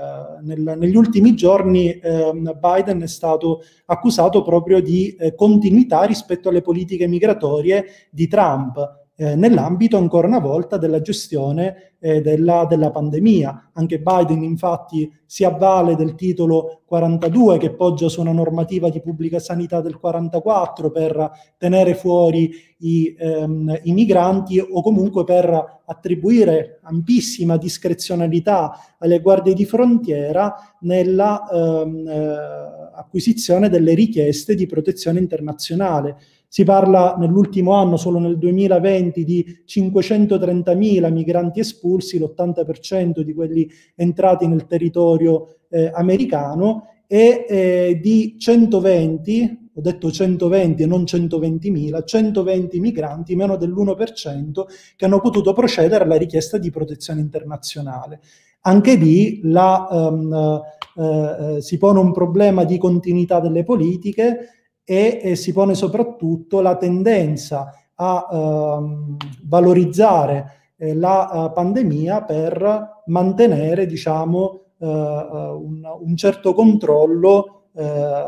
nel, negli ultimi giorni uh, Biden è stato accusato proprio di uh, continuità rispetto alle politiche migratorie di Trump. Eh, nell'ambito ancora una volta della gestione eh, della, della pandemia. Anche Biden infatti si avvale del titolo quarantadue che poggia su una normativa di pubblica sanità del quarantaquattro per tenere fuori i, ehm, i migranti o comunque per attribuire ampissima discrezionalità alle guardie di frontiera nella ehm, eh, acquisizione delle richieste di protezione internazionale. Si parla nell'ultimo anno, solo nel duemilaventi, di cinquecentotrentamila migranti espulsi, l'ottanta per cento di quelli entrati nel territorio eh, americano, e eh, di centoventi, ho detto centoventi e non centoventimila, centoventi migranti, meno dell'uno per cento, che hanno potuto procedere alla richiesta di protezione internazionale. Anche lì la, um, eh, si pone un problema di continuità delle politiche, e eh, si pone soprattutto la tendenza a ehm, valorizzare eh, la uh, pandemia per mantenere, diciamo, uh, un, un certo controllo uh,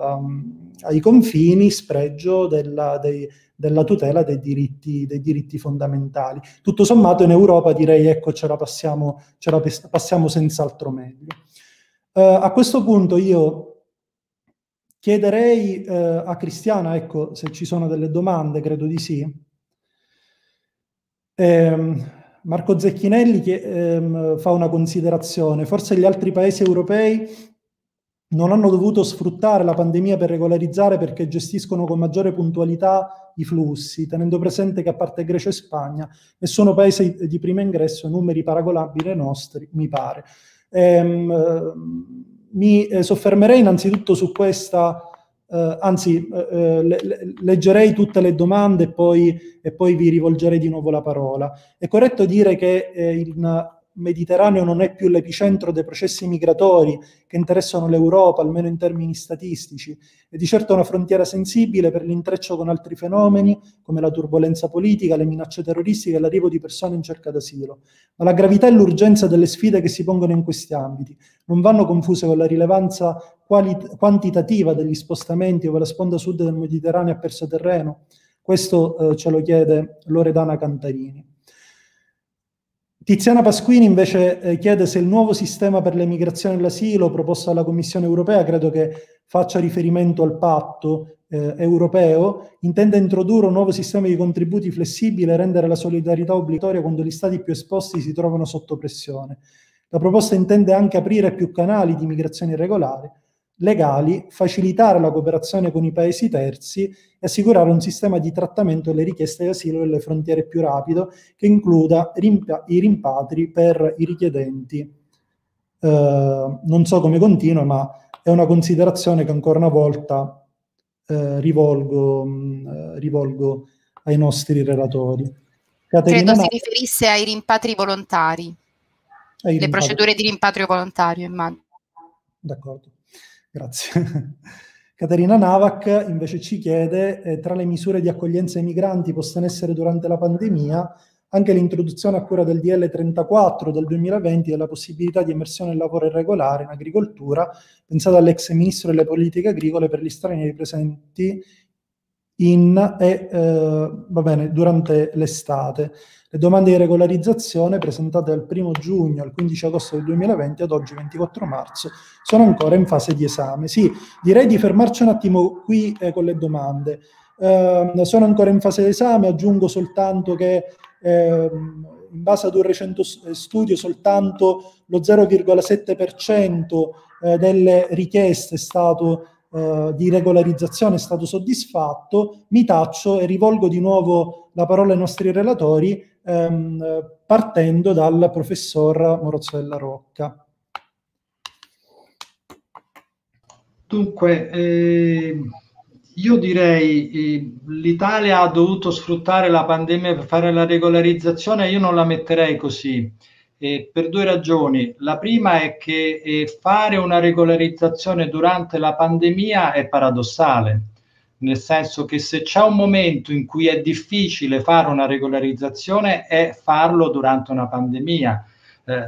um, ai confini, spregio della, dei, della tutela dei diritti, dei diritti fondamentali. Tutto sommato in Europa direi, ecco, ce la passiamo, ce la passiamo senz'altro meglio. Uh, a questo punto io chiederei eh, a Cristiana, ecco, se ci sono delle domande, credo di sì. Eh, Marco Zecchinelli che, ehm, fa una considerazione. Forse gli altri paesi europei non hanno dovuto sfruttare la pandemia per regolarizzare perché gestiscono con maggiore puntualità i flussi, tenendo presente che a parte Grecia e Spagna, nessuno paese di primo ingresso, numeri paragonabili ai nostri, mi pare. Ehm, Mi eh, soffermerei innanzitutto su questa, eh, anzi eh, le, le, leggerei tutte le domande e poi, e poi vi rivolgerei di nuovo la parola. È corretto dire che eh, in Mediterraneo non è più l'epicentro dei processi migratori che interessano l'Europa, almeno in termini statistici, è di certo una frontiera sensibile per l'intreccio con altri fenomeni come la turbolenza politica, le minacce terroristiche e l'arrivo di persone in cerca d'asilo. Ma la gravità e l'urgenza delle sfide che si pongono in questi ambiti non vanno confuse con la rilevanza quantitativa degli spostamenti ove la sponda sud del Mediterraneo ha perso terreno. Questo eh, ce lo chiede Loredana Cantarini. Tiziana Pasquini invece eh, chiede se il nuovo sistema per le migrazioni e l'asilo proposto dalla Commissione europea, credo che faccia riferimento al patto eh, europeo, intende introdurre un nuovo sistema di contributi flessibile e rendere la solidarietà obbligatoria quando gli stati più esposti si trovano sotto pressione. La proposta intende anche aprire più canali di migrazione regolare, legali, facilitare la cooperazione con i paesi terzi e assicurare un sistema di trattamento delle richieste di asilo delle frontiere più rapido che includa rimpa- i rimpatri per i richiedenti. Eh, non so come continua, ma è una considerazione che ancora una volta eh, rivolgo, mh, rivolgo ai nostri relatori. Caterina Credo Na- si riferisse ai rimpatri volontari, ai le rimpatri. procedure di rimpatrio volontario, immagino. D'accordo. Grazie. Caterina Navac invece ci chiede, eh, tra le misure di accoglienza ai migranti poste in essere durante la pandemia, anche l'introduzione a cura del D L trentaquattro del duemilaventi della possibilità di immersione nel lavoro irregolare in agricoltura, pensata dall'ex ministro delle politiche agricole per gli stranieri presenti in, e, eh, va bene, durante l'estate. Le domande di regolarizzazione presentate dal primo giugno al quindici agosto del duemilaventi ad oggi ventiquattro marzo sono ancora in fase di esame. Sì, direi di fermarci un attimo qui eh, con le domande. Eh, sono ancora in fase di esame, aggiungo soltanto che eh, in base ad un recente studio soltanto lo zero virgola sette per cento eh, delle richieste è stato Uh, di regolarizzazione è stato soddisfatto. Mi taccio e rivolgo di nuovo la parola ai nostri relatori um, partendo dal professor Morozzo Rocca. Dunque, eh, io direi eh, l'Italia ha dovuto sfruttare la pandemia per fare la regolarizzazione, io non la metterei così. Eh, per due ragioni. La prima è che eh, fare una regolarizzazione durante la pandemia è paradossale, nel senso che se c'è un momento in cui è difficile fare una regolarizzazione è farlo durante una pandemia, eh,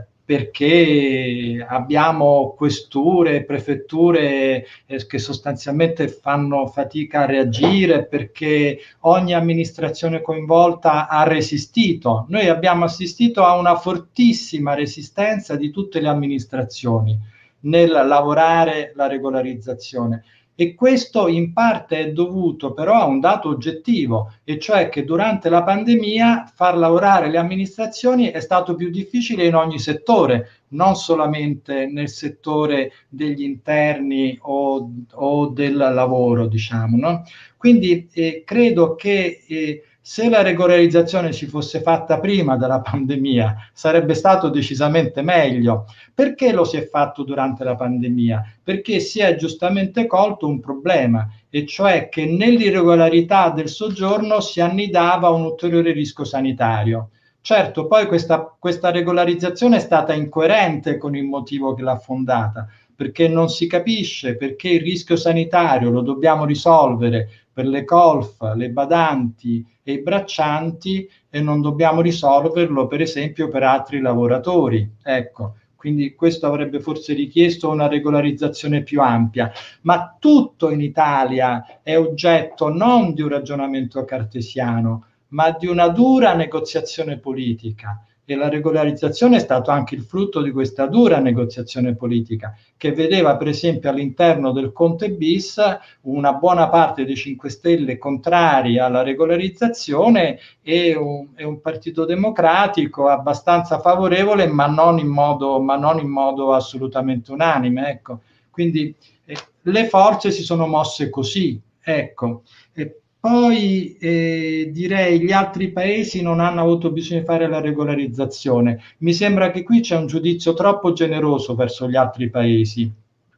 perché abbiamo questure, prefetture eh, che sostanzialmente fanno fatica a reagire, perché ogni amministrazione coinvolta ha resistito. Noi abbiamo assistito a una fortissima resistenza di tutte le amministrazioni nel lavorare la regolarizzazione. E questo in parte è dovuto però a un dato oggettivo, e cioè che durante la pandemia far lavorare le amministrazioni è stato più difficile in ogni settore, non solamente nel settore degli interni o, o del lavoro, diciamo, no? Quindi eh, credo che eh, se la regolarizzazione si fosse fatta prima della pandemia sarebbe stato decisamente meglio. Perché lo si è fatto durante la pandemia? Perché si è giustamente colto un problema, e cioè che nell'irregolarità del soggiorno si annidava un ulteriore rischio sanitario. Certo, poi questa, questa regolarizzazione è stata incoerente con il motivo che l'ha fondata, perché non si capisce perché il rischio sanitario lo dobbiamo risolvere per le colf, le badanti e i braccianti e non dobbiamo risolverlo per esempio per altri lavoratori. Ecco, quindi questo avrebbe forse richiesto una regolarizzazione più ampia, ma tutto in Italia è oggetto non di un ragionamento cartesiano, ma di una dura negoziazione politica. E la regolarizzazione è stato anche il frutto di questa dura negoziazione politica, che vedeva per esempio all'interno del Conte bis una buona parte dei cinque Stelle contrari alla regolarizzazione e un, e un Partito Democratico abbastanza favorevole, ma non in modo, ma non in modo assolutamente unanime. Ecco. Quindi eh, le forze si sono mosse così. Ecco. E poi eh, direi gli altri paesi non hanno avuto bisogno di fare la regolarizzazione. Mi sembra che qui c'è un giudizio troppo generoso verso gli altri paesi.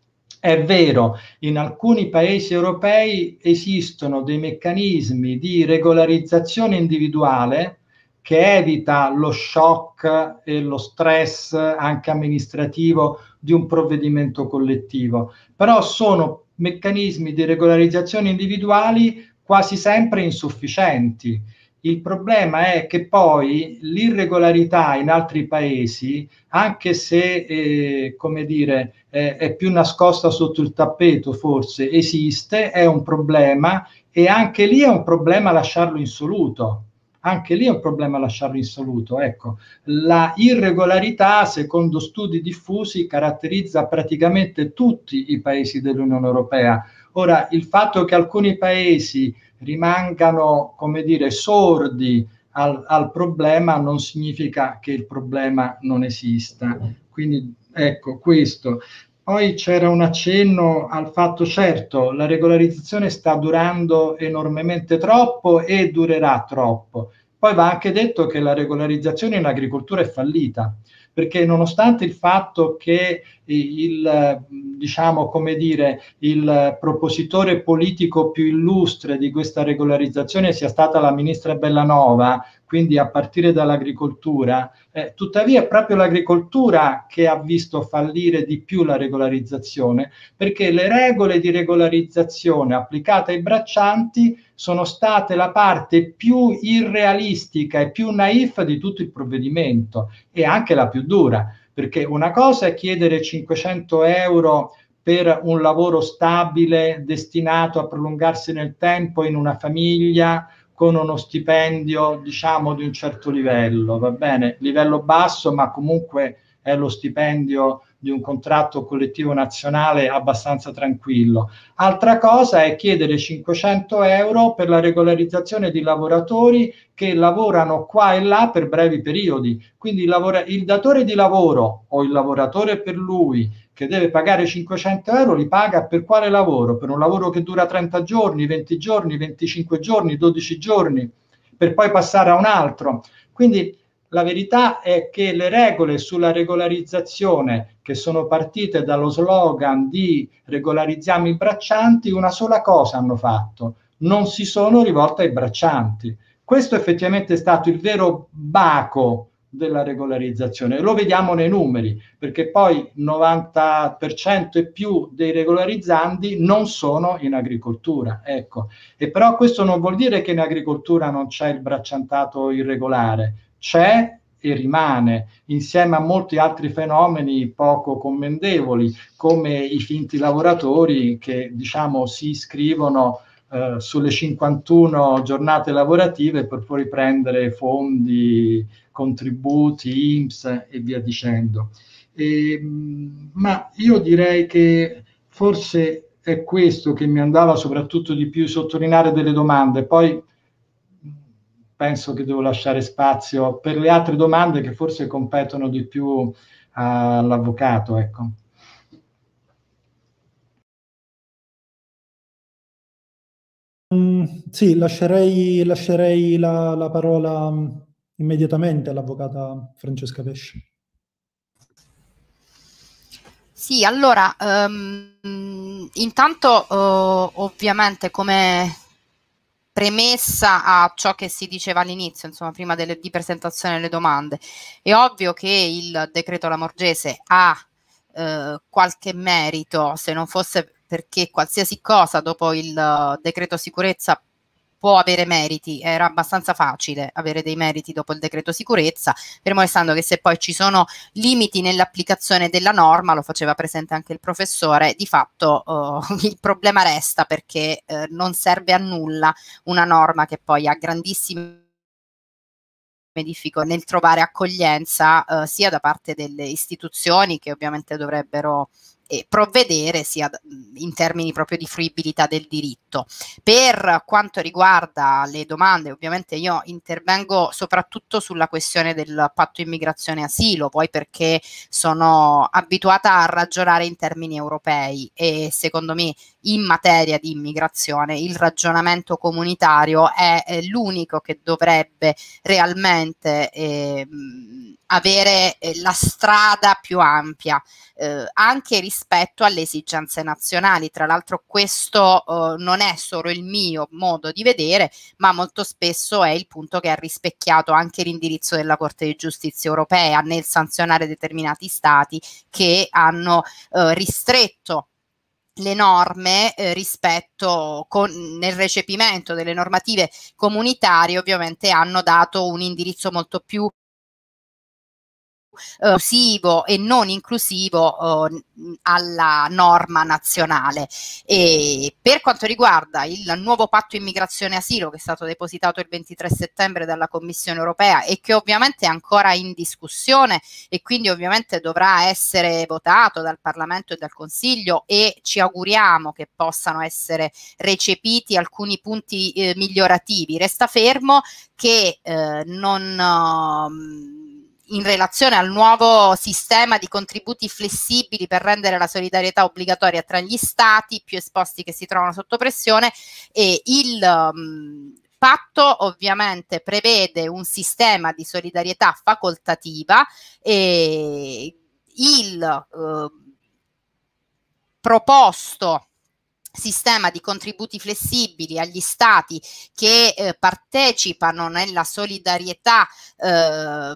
È vero, in alcuni paesi europei esistono dei meccanismi di regolarizzazione individuale che evita lo shock e lo stress anche amministrativo di un provvedimento collettivo, però sono meccanismi di regolarizzazione individuali quasi sempre insufficienti. Il problema è che poi l'irregolarità in altri paesi, anche se eh, come dire, eh, è più nascosta sotto il tappeto, forse esiste, è un problema, e anche lì è un problema lasciarlo insoluto. Anche lì è un problema lasciarlo insoluto. Ecco, la irregolarità, secondo studi diffusi, caratterizza praticamente tutti i paesi dell'Unione Europea. Ora, il fatto che alcuni paesi rimangano, come dire, sordi al, al problema non significa che il problema non esista. Quindi, ecco, questo. Poi c'era un accenno al fatto, certo, la regolarizzazione sta durando enormemente troppo e durerà troppo. Poi va anche detto che la regolarizzazione in agricoltura è fallita, perché nonostante il fatto che il, diciamo, come dire, il propositore politico più illustre di questa regolarizzazione sia stata la ministra Bellanova, quindi a partire dall'agricoltura, eh, tuttavia è proprio l'agricoltura che ha visto fallire di più la regolarizzazione, perché le regole di regolarizzazione applicate ai braccianti sono state la parte più irrealistica e più naif di tutto il provvedimento, e anche la più dura, perché una cosa è chiedere cinquecento euro per un lavoro stabile destinato a prolungarsi nel tempo in una famiglia con uno stipendio, diciamo, di un certo livello, va bene? Livello basso, ma comunque è lo stipendio di un contratto collettivo nazionale abbastanza tranquillo. Altra cosa è chiedere cinquecento euro per la regolarizzazione di lavoratori che lavorano qua e là per brevi periodi. Quindi il, lavora- il datore di lavoro o il lavoratore per lui che deve pagare cinquecento euro li paga per quale lavoro? Per un lavoro che dura trenta giorni, venti giorni, venticinque giorni, dodici giorni, per poi passare a un altro. Quindi la verità è che le regole sulla regolarizzazione, che sono partite dallo slogan di regolarizziamo i braccianti, una sola cosa hanno fatto: non si sono rivolte ai braccianti. Questo effettivamente è stato il vero baco della regolarizzazione. Lo vediamo nei numeri, perché poi il novanta per cento e più dei regolarizzandi non sono in agricoltura. Ecco. E però questo non vuol dire che in agricoltura non c'è il bracciantato irregolare. C'è e rimane, insieme a molti altri fenomeni poco commendevoli, come i finti lavoratori che, diciamo, si iscrivono eh, sulle cinquantuno giornate lavorative per poi prendere fondi, contributi, I N P S e via dicendo. E, ma io direi che forse è questo che mi andava soprattutto di più sottolineare delle domande. Poi penso che devo lasciare spazio per le altre domande che forse competono di più all'avvocato, ecco. Mm, sì, lascerei, lascerei la, la parola immediatamente all'avvocata Francesca Pesce. Sì, allora, um, intanto uh, ovviamente come premessa a ciò che si diceva all'inizio, insomma, prima delle, di presentazione delle domande, è ovvio che il decreto Lamorgese ha eh, qualche merito, se non fosse perché qualsiasi cosa dopo il uh, decreto sicurezza può avere meriti, era abbastanza facile avere dei meriti dopo il decreto sicurezza, fermo restando che se poi ci sono limiti nell'applicazione della norma, lo faceva presente anche il professore, di fatto uh, il problema resta, perché uh, non serve a nulla una norma che poi ha grandissime difficoltà nel trovare accoglienza uh, sia da parte delle istituzioni, che ovviamente dovrebbero e provvedere, sia in termini proprio di fruibilità del diritto. Per quanto riguarda le domande, ovviamente io intervengo soprattutto sulla questione del patto immigrazione e asilo, poi perché sono abituata a ragionare in termini europei e secondo me in materia di immigrazione il ragionamento comunitario è, è l'unico che dovrebbe realmente eh, avere eh, la strada più ampia, eh, anche rispetto alle esigenze nazionali. Tra l'altro questo eh, non è solo il mio modo di vedere, ma molto spesso è il punto che ha rispecchiato anche l'indirizzo della Corte di Giustizia europea nel sanzionare determinati stati che hanno eh, ristretto le norme eh, rispetto con, nel recepimento delle normative comunitarie. Ovviamente hanno dato un indirizzo molto più inclusivo e non inclusivo eh, alla norma nazionale. E per quanto riguarda il nuovo patto immigrazione e asilo che è stato depositato il ventitré settembre dalla Commissione europea e che ovviamente è ancora in discussione e quindi ovviamente dovrà essere votato dal Parlamento e dal Consiglio, e ci auguriamo che possano essere recepiti alcuni punti eh, migliorativi, resta fermo che eh, non uh, in relazione al nuovo sistema di contributi flessibili per rendere la solidarietà obbligatoria tra gli stati più esposti che si trovano sotto pressione, e il um, patto ovviamente prevede un sistema di solidarietà facoltativa e il uh, proposto sistema di contributi flessibili agli stati che eh, partecipano nella solidarietà eh,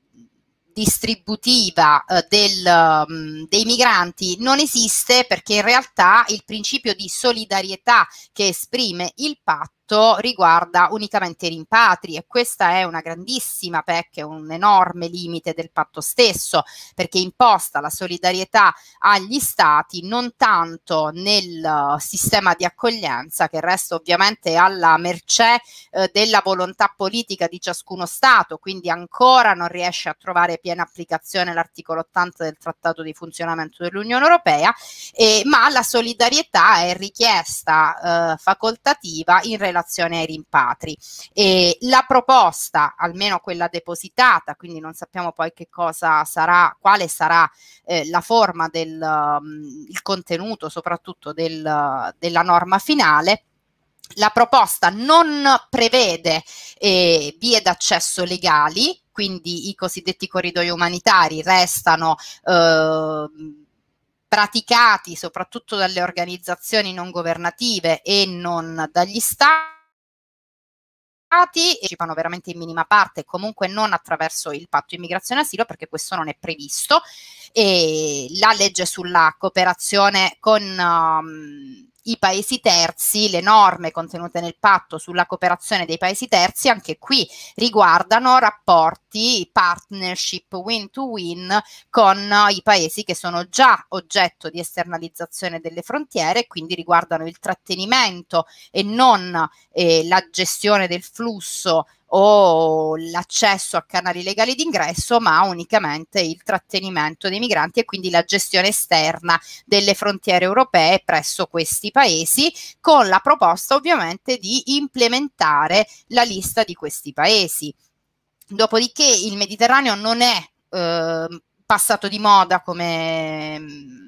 distributiva eh, del, um, dei migranti non esiste, perché in realtà il principio di solidarietà che esprime il patto riguarda unicamente i rimpatri, e questa è una grandissima pecca, un enorme limite del patto stesso, perché imposta la solidarietà agli stati non tanto nel uh, sistema di accoglienza, che resta ovviamente alla mercé eh, della volontà politica di ciascuno stato, quindi ancora non riesce a trovare piena applicazione l'articolo ottanta del Trattato di funzionamento dell'Unione Europea, eh, ma la solidarietà è richiesta eh, facoltativa in relazione ai rimpatri. E la proposta, almeno quella depositata, quindi non sappiamo poi che cosa sarà, quale sarà eh, la forma del um, il contenuto soprattutto del, della norma finale. La proposta non prevede eh, vie d'accesso legali, quindi i cosiddetti corridoi umanitari restano eh, praticati soprattutto dalle organizzazioni non governative e non dagli stati, partecipano veramente in minima parte, comunque non attraverso il patto immigrazione e asilo, perché questo non è previsto. E la legge sulla cooperazione con um, i paesi terzi, le norme contenute nel patto sulla cooperazione dei paesi terzi, anche qui riguardano rapporti, partnership win-to-win con i paesi che sono già oggetto di esternalizzazione delle frontiere, quindi riguardano il trattenimento e non eh, la gestione del flusso o l'accesso a canali legali d'ingresso, ma unicamente il trattenimento dei migranti e quindi la gestione esterna delle frontiere europee presso questi paesi, con la proposta ovviamente di implementare la lista di questi paesi. Dopodiché il Mediterraneo non è eh, passato di moda come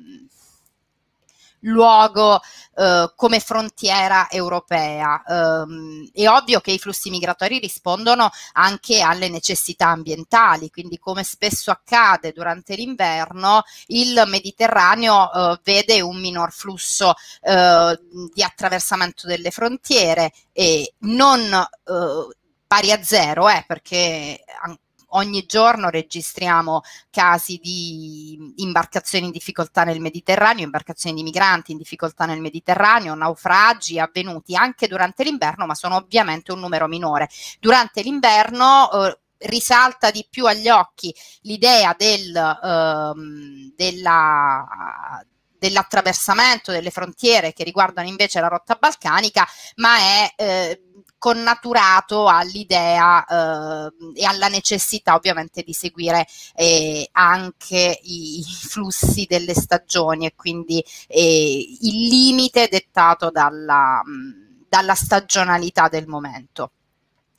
luogo eh, come frontiera europea. Um, è ovvio che i flussi migratori rispondono anche alle necessità ambientali, quindi come spesso accade durante l'inverno il Mediterraneo eh, vede un minor flusso eh, di attraversamento delle frontiere, e non eh, pari a zero, eh, perché ogni giorno registriamo casi di imbarcazioni in difficoltà nel Mediterraneo, imbarcazioni di migranti in difficoltà nel Mediterraneo, naufragi avvenuti anche durante l'inverno, ma sono ovviamente un numero minore. Durante l'inverno eh, risalta di più agli occhi l'idea del, ehm, della dell'attraversamento delle frontiere che riguardano invece la rotta balcanica, ma è eh, connaturato all'idea eh, e alla necessità ovviamente di seguire eh, anche i, i flussi delle stagioni, e quindi eh, il limite dettato dalla, mh, dalla stagionalità del momento.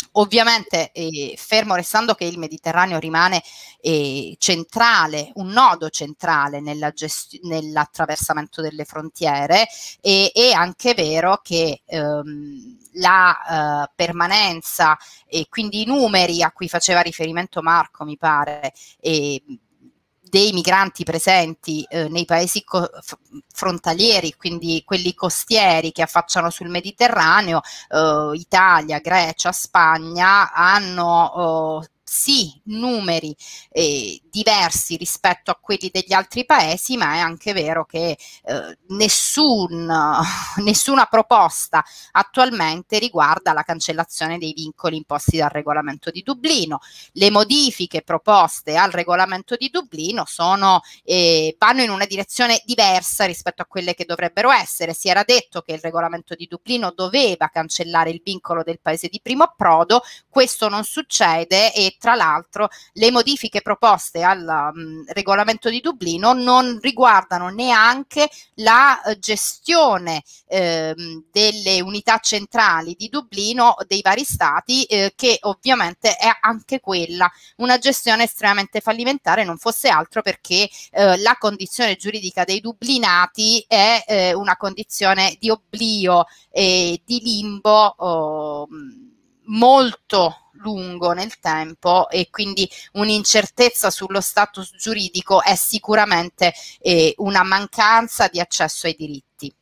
Ovviamente, eh, fermo restando che il Mediterraneo rimane eh, centrale, un nodo centrale nella gesti- nell'attraversamento delle frontiere, e è anche vero che ehm, la eh, permanenza e quindi i numeri a cui faceva riferimento Marco, mi pare, e dei migranti presenti eh, nei paesi co- frontalieri, quindi quelli costieri che affacciano sul Mediterraneo, eh, Italia, Grecia, Spagna, hanno eh, sì numeri eh, diversi rispetto a quelli degli altri paesi, ma è anche vero che eh, nessun, nessuna proposta attualmente riguarda la cancellazione dei vincoli imposti dal regolamento di Dublino. Le modifiche proposte al regolamento di Dublino sono, eh, vanno in una direzione diversa rispetto a quelle che dovrebbero essere. Si era detto che il regolamento di Dublino doveva cancellare il vincolo del paese di primo approdo, questo non succede, e tra l'altro le modifiche proposte al um, regolamento di Dublino non riguardano neanche la uh, gestione eh, delle unità centrali di Dublino dei vari stati, eh, che ovviamente è anche quella una gestione estremamente fallimentare, non fosse altro perché eh, la condizione giuridica dei dublinati è eh, una condizione di oblio e di limbo oh, molto lungo nel tempo, e quindi un'incertezza sullo status giuridico è sicuramente eh, una mancanza di accesso ai diritti.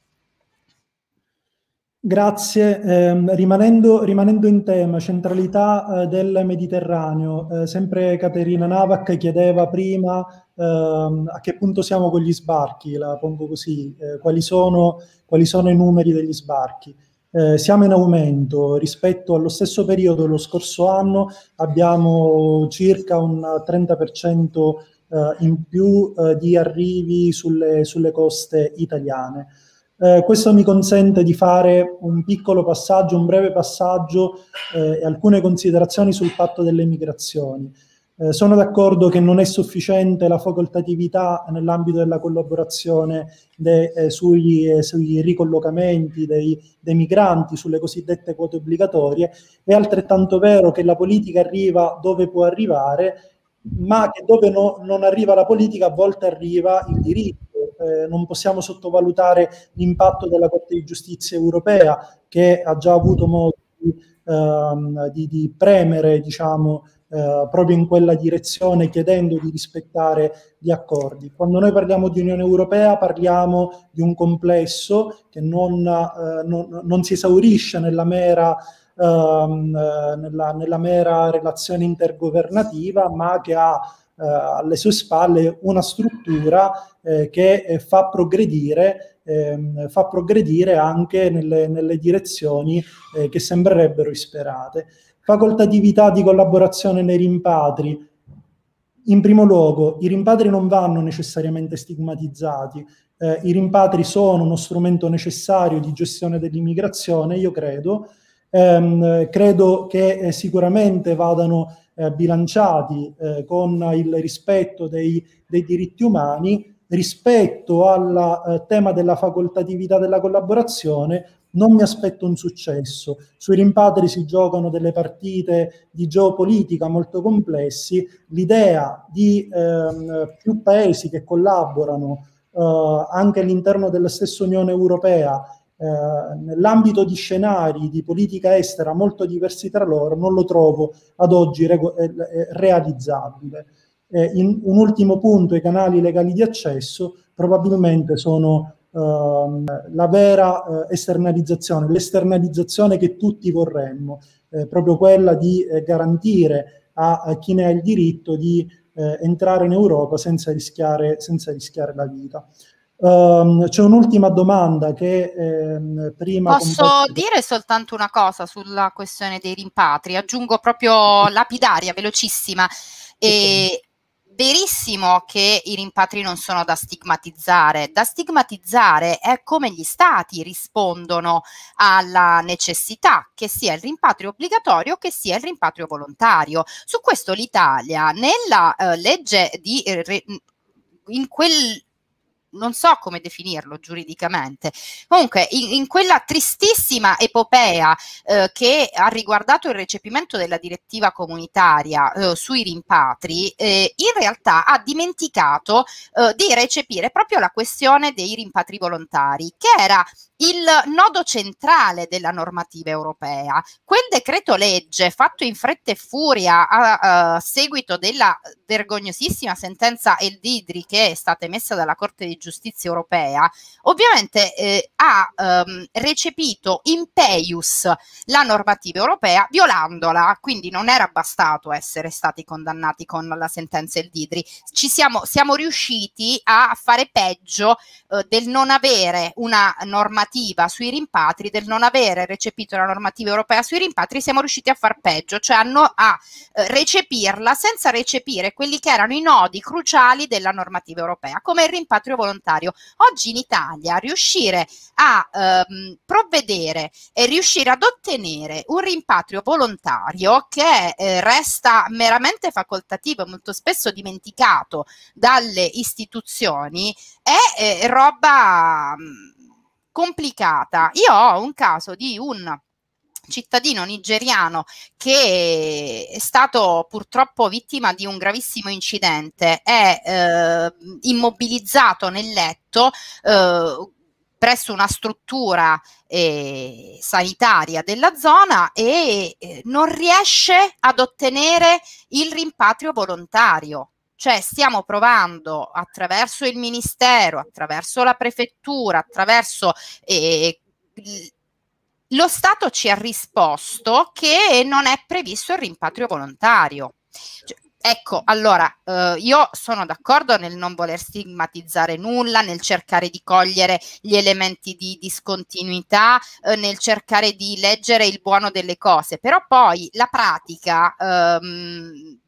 Grazie. Eh, rimanendo, rimanendo in tema, centralità eh, del Mediterraneo, eh, sempre Caterina Navak chiedeva prima eh, a che punto siamo con gli sbarchi, la pongo così, eh, quali sono, quali sono i numeri degli sbarchi. Eh, siamo in aumento rispetto allo stesso periodo dello scorso anno, abbiamo circa un trenta per cento eh, in più eh, di arrivi sulle, sulle coste italiane. Eh, questo mi consente di fare un piccolo passaggio, un breve passaggio eh, e alcune considerazioni sul patto delle migrazioni. Eh, sono d'accordo che non è sufficiente la facoltatività nell'ambito della collaborazione de, eh, sugli, eh, sui ricollocamenti dei, dei migranti, sulle cosiddette quote obbligatorie. È altrettanto vero che la politica arriva dove può arrivare, ma che dove no, non arriva la politica a volte arriva il diritto. Eh, non possiamo sottovalutare l'impatto della Corte di Giustizia europea, che ha già avuto modo di, ehm, di, di premere, diciamo, eh, proprio in quella direzione, chiedendo di rispettare gli accordi. Quando noi parliamo di Unione Europea parliamo di un complesso che non, eh, non, non si esaurisce nella mera ehm, nella, nella mera relazione intergovernativa, ma che ha eh, alle sue spalle una struttura eh, che eh, fa progredire, ehm, fa progredire anche nelle, nelle direzioni eh, che sembrerebbero isperate. Facoltatività di collaborazione nei rimpatri. In primo luogo, i rimpatri non vanno necessariamente stigmatizzati. Eh, I rimpatri sono uno strumento necessario di gestione dell'immigrazione, io credo. Eh, credo che eh, sicuramente vadano eh, bilanciati eh, con il rispetto dei, dei diritti umani. Rispetto al eh, tema della facoltatività della collaborazione, non mi aspetto un successo. Sui rimpatri si giocano delle partite di geopolitica molto complessi. L'idea di ehm, più paesi che collaborano eh, anche all'interno della stessa Unione Europea eh, nell'ambito di scenari di politica estera molto diversi tra loro, non lo trovo ad oggi rego- eh, realizzabile. Eh, in, un ultimo punto, i canali legali di accesso probabilmente sono Uh, la vera uh, esternalizzazione, l'esternalizzazione che tutti vorremmo, eh, proprio quella di eh, garantire a, a chi ne ha il diritto di eh, entrare in Europa senza rischiare, senza rischiare la vita. Um, c'è un'ultima domanda che ehm, prima... Posso comparto... dire soltanto una cosa sulla questione dei rimpatri, aggiungo proprio lapidaria, velocissima. E... Verissimo che i rimpatri non sono da stigmatizzare. Da stigmatizzare è come gli stati rispondono alla necessità, che sia il rimpatrio obbligatorio che sia il rimpatrio volontario. Su questo l'Italia, nella eh, legge di... Eh, in quel non so come definirlo giuridicamente. Comunque, in, in quella tristissima epopea eh, che ha riguardato il recepimento della direttiva comunitaria eh, sui rimpatri, eh, in realtà ha dimenticato eh, di recepire proprio la questione dei rimpatri volontari, che era il nodo centrale della normativa europea. Quel decreto legge fatto in fretta e furia a, a seguito della vergognosissima sentenza El Didri che è stata emessa dalla Corte di Giustizia europea, ovviamente eh, ha ehm, recepito in peius la normativa europea violandola, quindi non era bastato essere stati condannati con la sentenza El Didri, ci siamo, siamo riusciti a fare peggio eh, del non avere una normativa sui rimpatri, del non avere recepito la normativa europea sui rimpatri, siamo riusciti a far peggio, cioè a, no, a eh, recepirla senza recepire quelli che erano i nodi cruciali della normativa europea, come il rimpatrio volontario. Oggi in Italia riuscire a ehm, provvedere e riuscire ad ottenere un rimpatrio volontario che eh, resta meramente facoltativo e molto spesso dimenticato dalle istituzioni è eh, roba mh, complicata. Io ho un caso di un cittadino nigeriano che è stato purtroppo vittima di un gravissimo incidente, è eh, immobilizzato nel letto eh, presso una struttura eh, sanitaria della zona e eh, non riesce ad ottenere il rimpatrio volontario. Cioè stiamo provando attraverso il ministero, attraverso la prefettura, attraverso eh, lo Stato ci ha risposto che non è previsto il rimpatrio volontario. Cioè, ecco, allora eh, io sono d'accordo nel non voler stigmatizzare nulla, nel cercare di cogliere gli elementi di discontinuità, eh, nel cercare di leggere il buono delle cose, però poi la pratica ehm,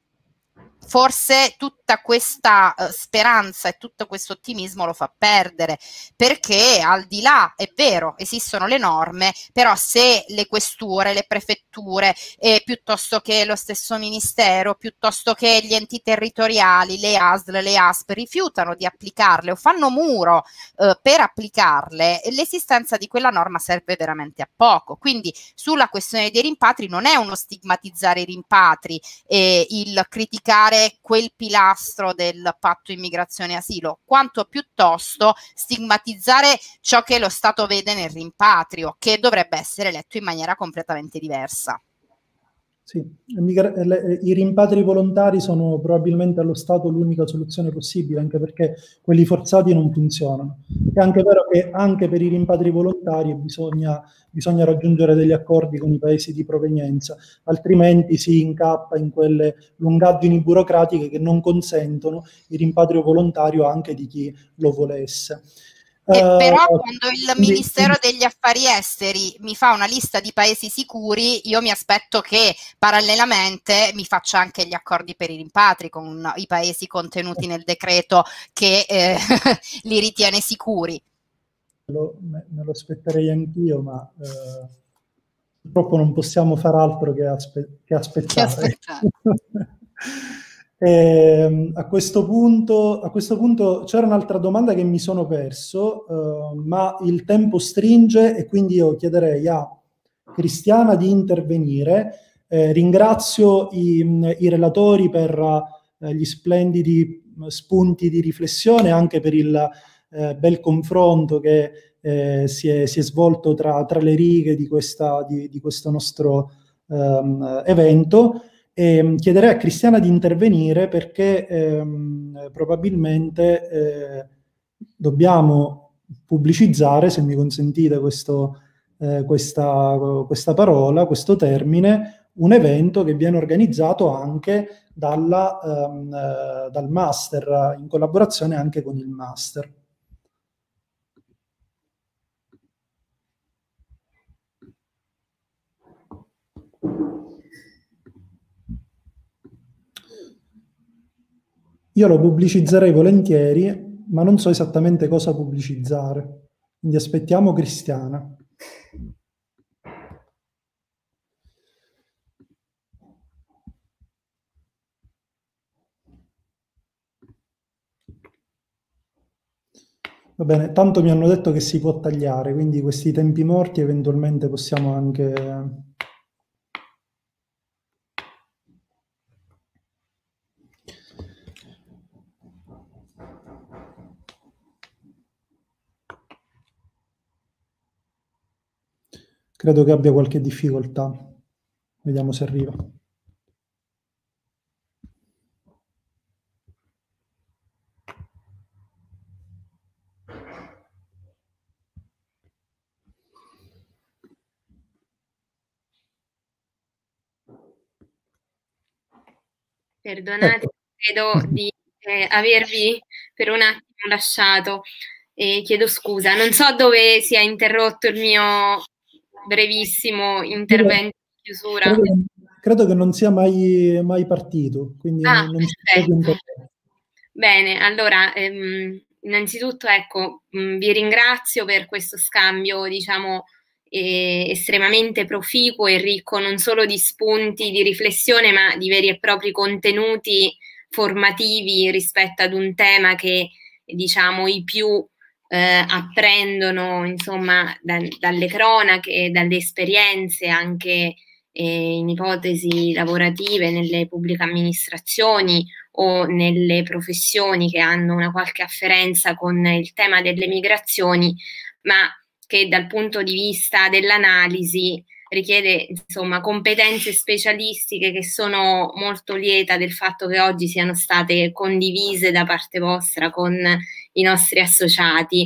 forse tutta questa uh, speranza e tutto questo ottimismo lo fa perdere, perché al di là, è vero, esistono le norme, però se le questure, le prefetture, eh, piuttosto che lo stesso ministero, piuttosto che gli enti territoriali, le A S L, le A S P, rifiutano di applicarle o fanno muro eh, per applicarle, l'esistenza di quella norma serve veramente a poco. Quindi sulla questione dei rimpatri non è uno stigmatizzare i rimpatri, eh, il criticare quel pilastro del patto immigrazione e asilo, quanto piuttosto stigmatizzare ciò che lo Stato vede nel rimpatrio, che dovrebbe essere letto in maniera completamente diversa. Sì, i rimpatri volontari sono probabilmente allo Stato l'unica soluzione possibile, anche perché quelli forzati non funzionano. È anche vero che anche per i rimpatri volontari bisogna, bisogna raggiungere degli accordi con i paesi di provenienza, altrimenti si incappa in quelle lungaggini burocratiche che non consentono il rimpatrio volontario anche di chi lo volesse. E però Uh, quando il Ministero degli Affari Esteri mi fa una lista di paesi sicuri, io mi aspetto che parallelamente mi faccia anche gli accordi per i rimpatri con i paesi contenuti nel decreto che eh, li ritiene sicuri. Lo, me, me lo aspetterei anch'io, ma eh, purtroppo non possiamo far altro che, aspe che aspettare. Che aspettare. E, a questo punto, a questo punto c'era un'altra domanda che mi sono perso, uh, ma il tempo stringe e quindi io chiederei a Cristiana di intervenire. Eh, ringrazio i, i relatori per uh, gli splendidi spunti di riflessione, anche per il uh, bel confronto che uh, si, è, si è svolto tra, tra le righe di, questa, di, di questo nostro um, evento. E chiederei a Cristiana di intervenire perché ehm, probabilmente eh, dobbiamo pubblicizzare, se mi consentite questo, eh, questa, questa parola, questo termine, un evento che viene organizzato anche dalla, ehm, eh, dal Master, in collaborazione anche con il Master. Io lo pubblicizzerei volentieri, ma non so esattamente cosa pubblicizzare. Quindi aspettiamo Cristiana. Va bene, tanto mi hanno detto che si può tagliare, quindi questi tempi morti eventualmente possiamo anche... Credo che abbia qualche difficoltà. Vediamo se arriva. Perdonate, ecco. Credo di eh, avervi per un attimo lasciato e chiedo scusa. Non so dove sia interrotto il mio brevissimo intervento di chiusura. Credo, credo che non sia mai, mai partito, quindi ah, non c'è più intervento. Bene, allora, ehm, innanzitutto, ecco, mh, vi ringrazio per questo scambio, diciamo, eh, estremamente proficuo e ricco non solo di spunti di riflessione, ma di veri e propri contenuti formativi rispetto ad un tema che, diciamo, i più eh, apprendono, insomma, da, dalle cronache, dalle esperienze, anche eh, in ipotesi lavorative nelle pubbliche amministrazioni o nelle professioni che hanno una qualche afferenza con il tema delle migrazioni, ma che dal punto di vista dell'analisi richiede, insomma, competenze specialistiche che sono molto lieta del fatto che oggi siano state condivise da parte vostra con i nostri associati.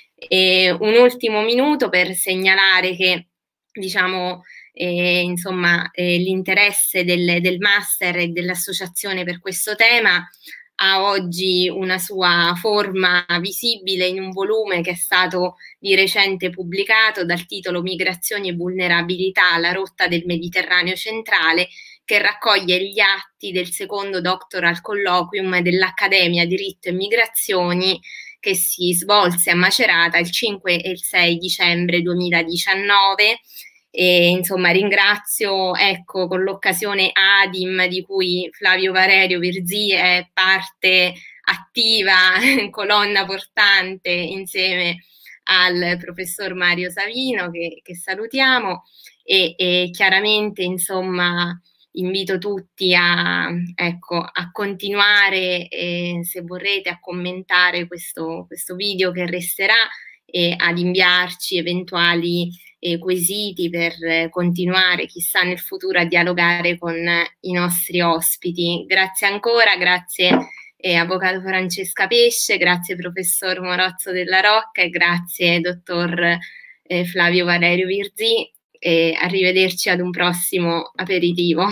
E un ultimo minuto per segnalare che, diciamo, eh, insomma, eh, l'interesse del, del master e dell'associazione per questo tema ha oggi una sua forma visibile in un volume che è stato di recente pubblicato dal titolo Migrazioni e vulnerabilità, la rotta del Mediterraneo centrale, che raccoglie gli atti del secondo doctoral colloquium dell'Accademia Diritto e Migrazioni che si svolse a Macerata il cinque e il sei dicembre duemiladiciannove. E insomma ringrazio, ecco, con l'occasione A D I M di cui Flavio Valerio Virzì è parte attiva, colonna portante insieme al professor Mario Savino che, che salutiamo e, e chiaramente, insomma, invito tutti a, ecco, a continuare, eh, se vorrete, a commentare questo, questo video che resterà e ad inviarci eventuali eh, quesiti per eh, continuare, chissà nel futuro, a dialogare con eh, i nostri ospiti. Grazie ancora, grazie eh, Avvocato Francesca Pesce, grazie Professor Morozzo della Rocca e grazie Dottor eh, Flavio Valerio Virzì e arrivederci ad un prossimo aperitivo.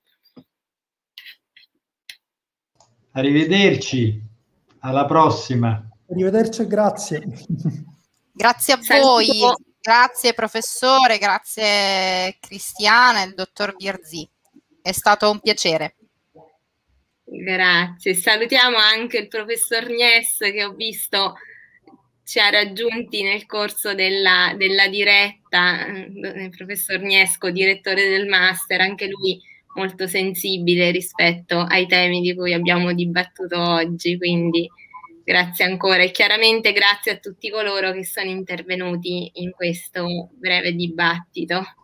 Arrivederci, alla prossima. Arrivederci e grazie. Grazie a voi, Saluto. Grazie professore, grazie Cristiana e il dottor Virzì, è stato un piacere. Grazie, salutiamo anche il professor Nies che ho visto ci ha raggiunti nel corso della, della diretta, il professor Niesco, direttore del master, anche lui molto sensibile rispetto ai temi di cui abbiamo dibattuto oggi, quindi grazie ancora e chiaramente grazie a tutti coloro che sono intervenuti in questo breve dibattito.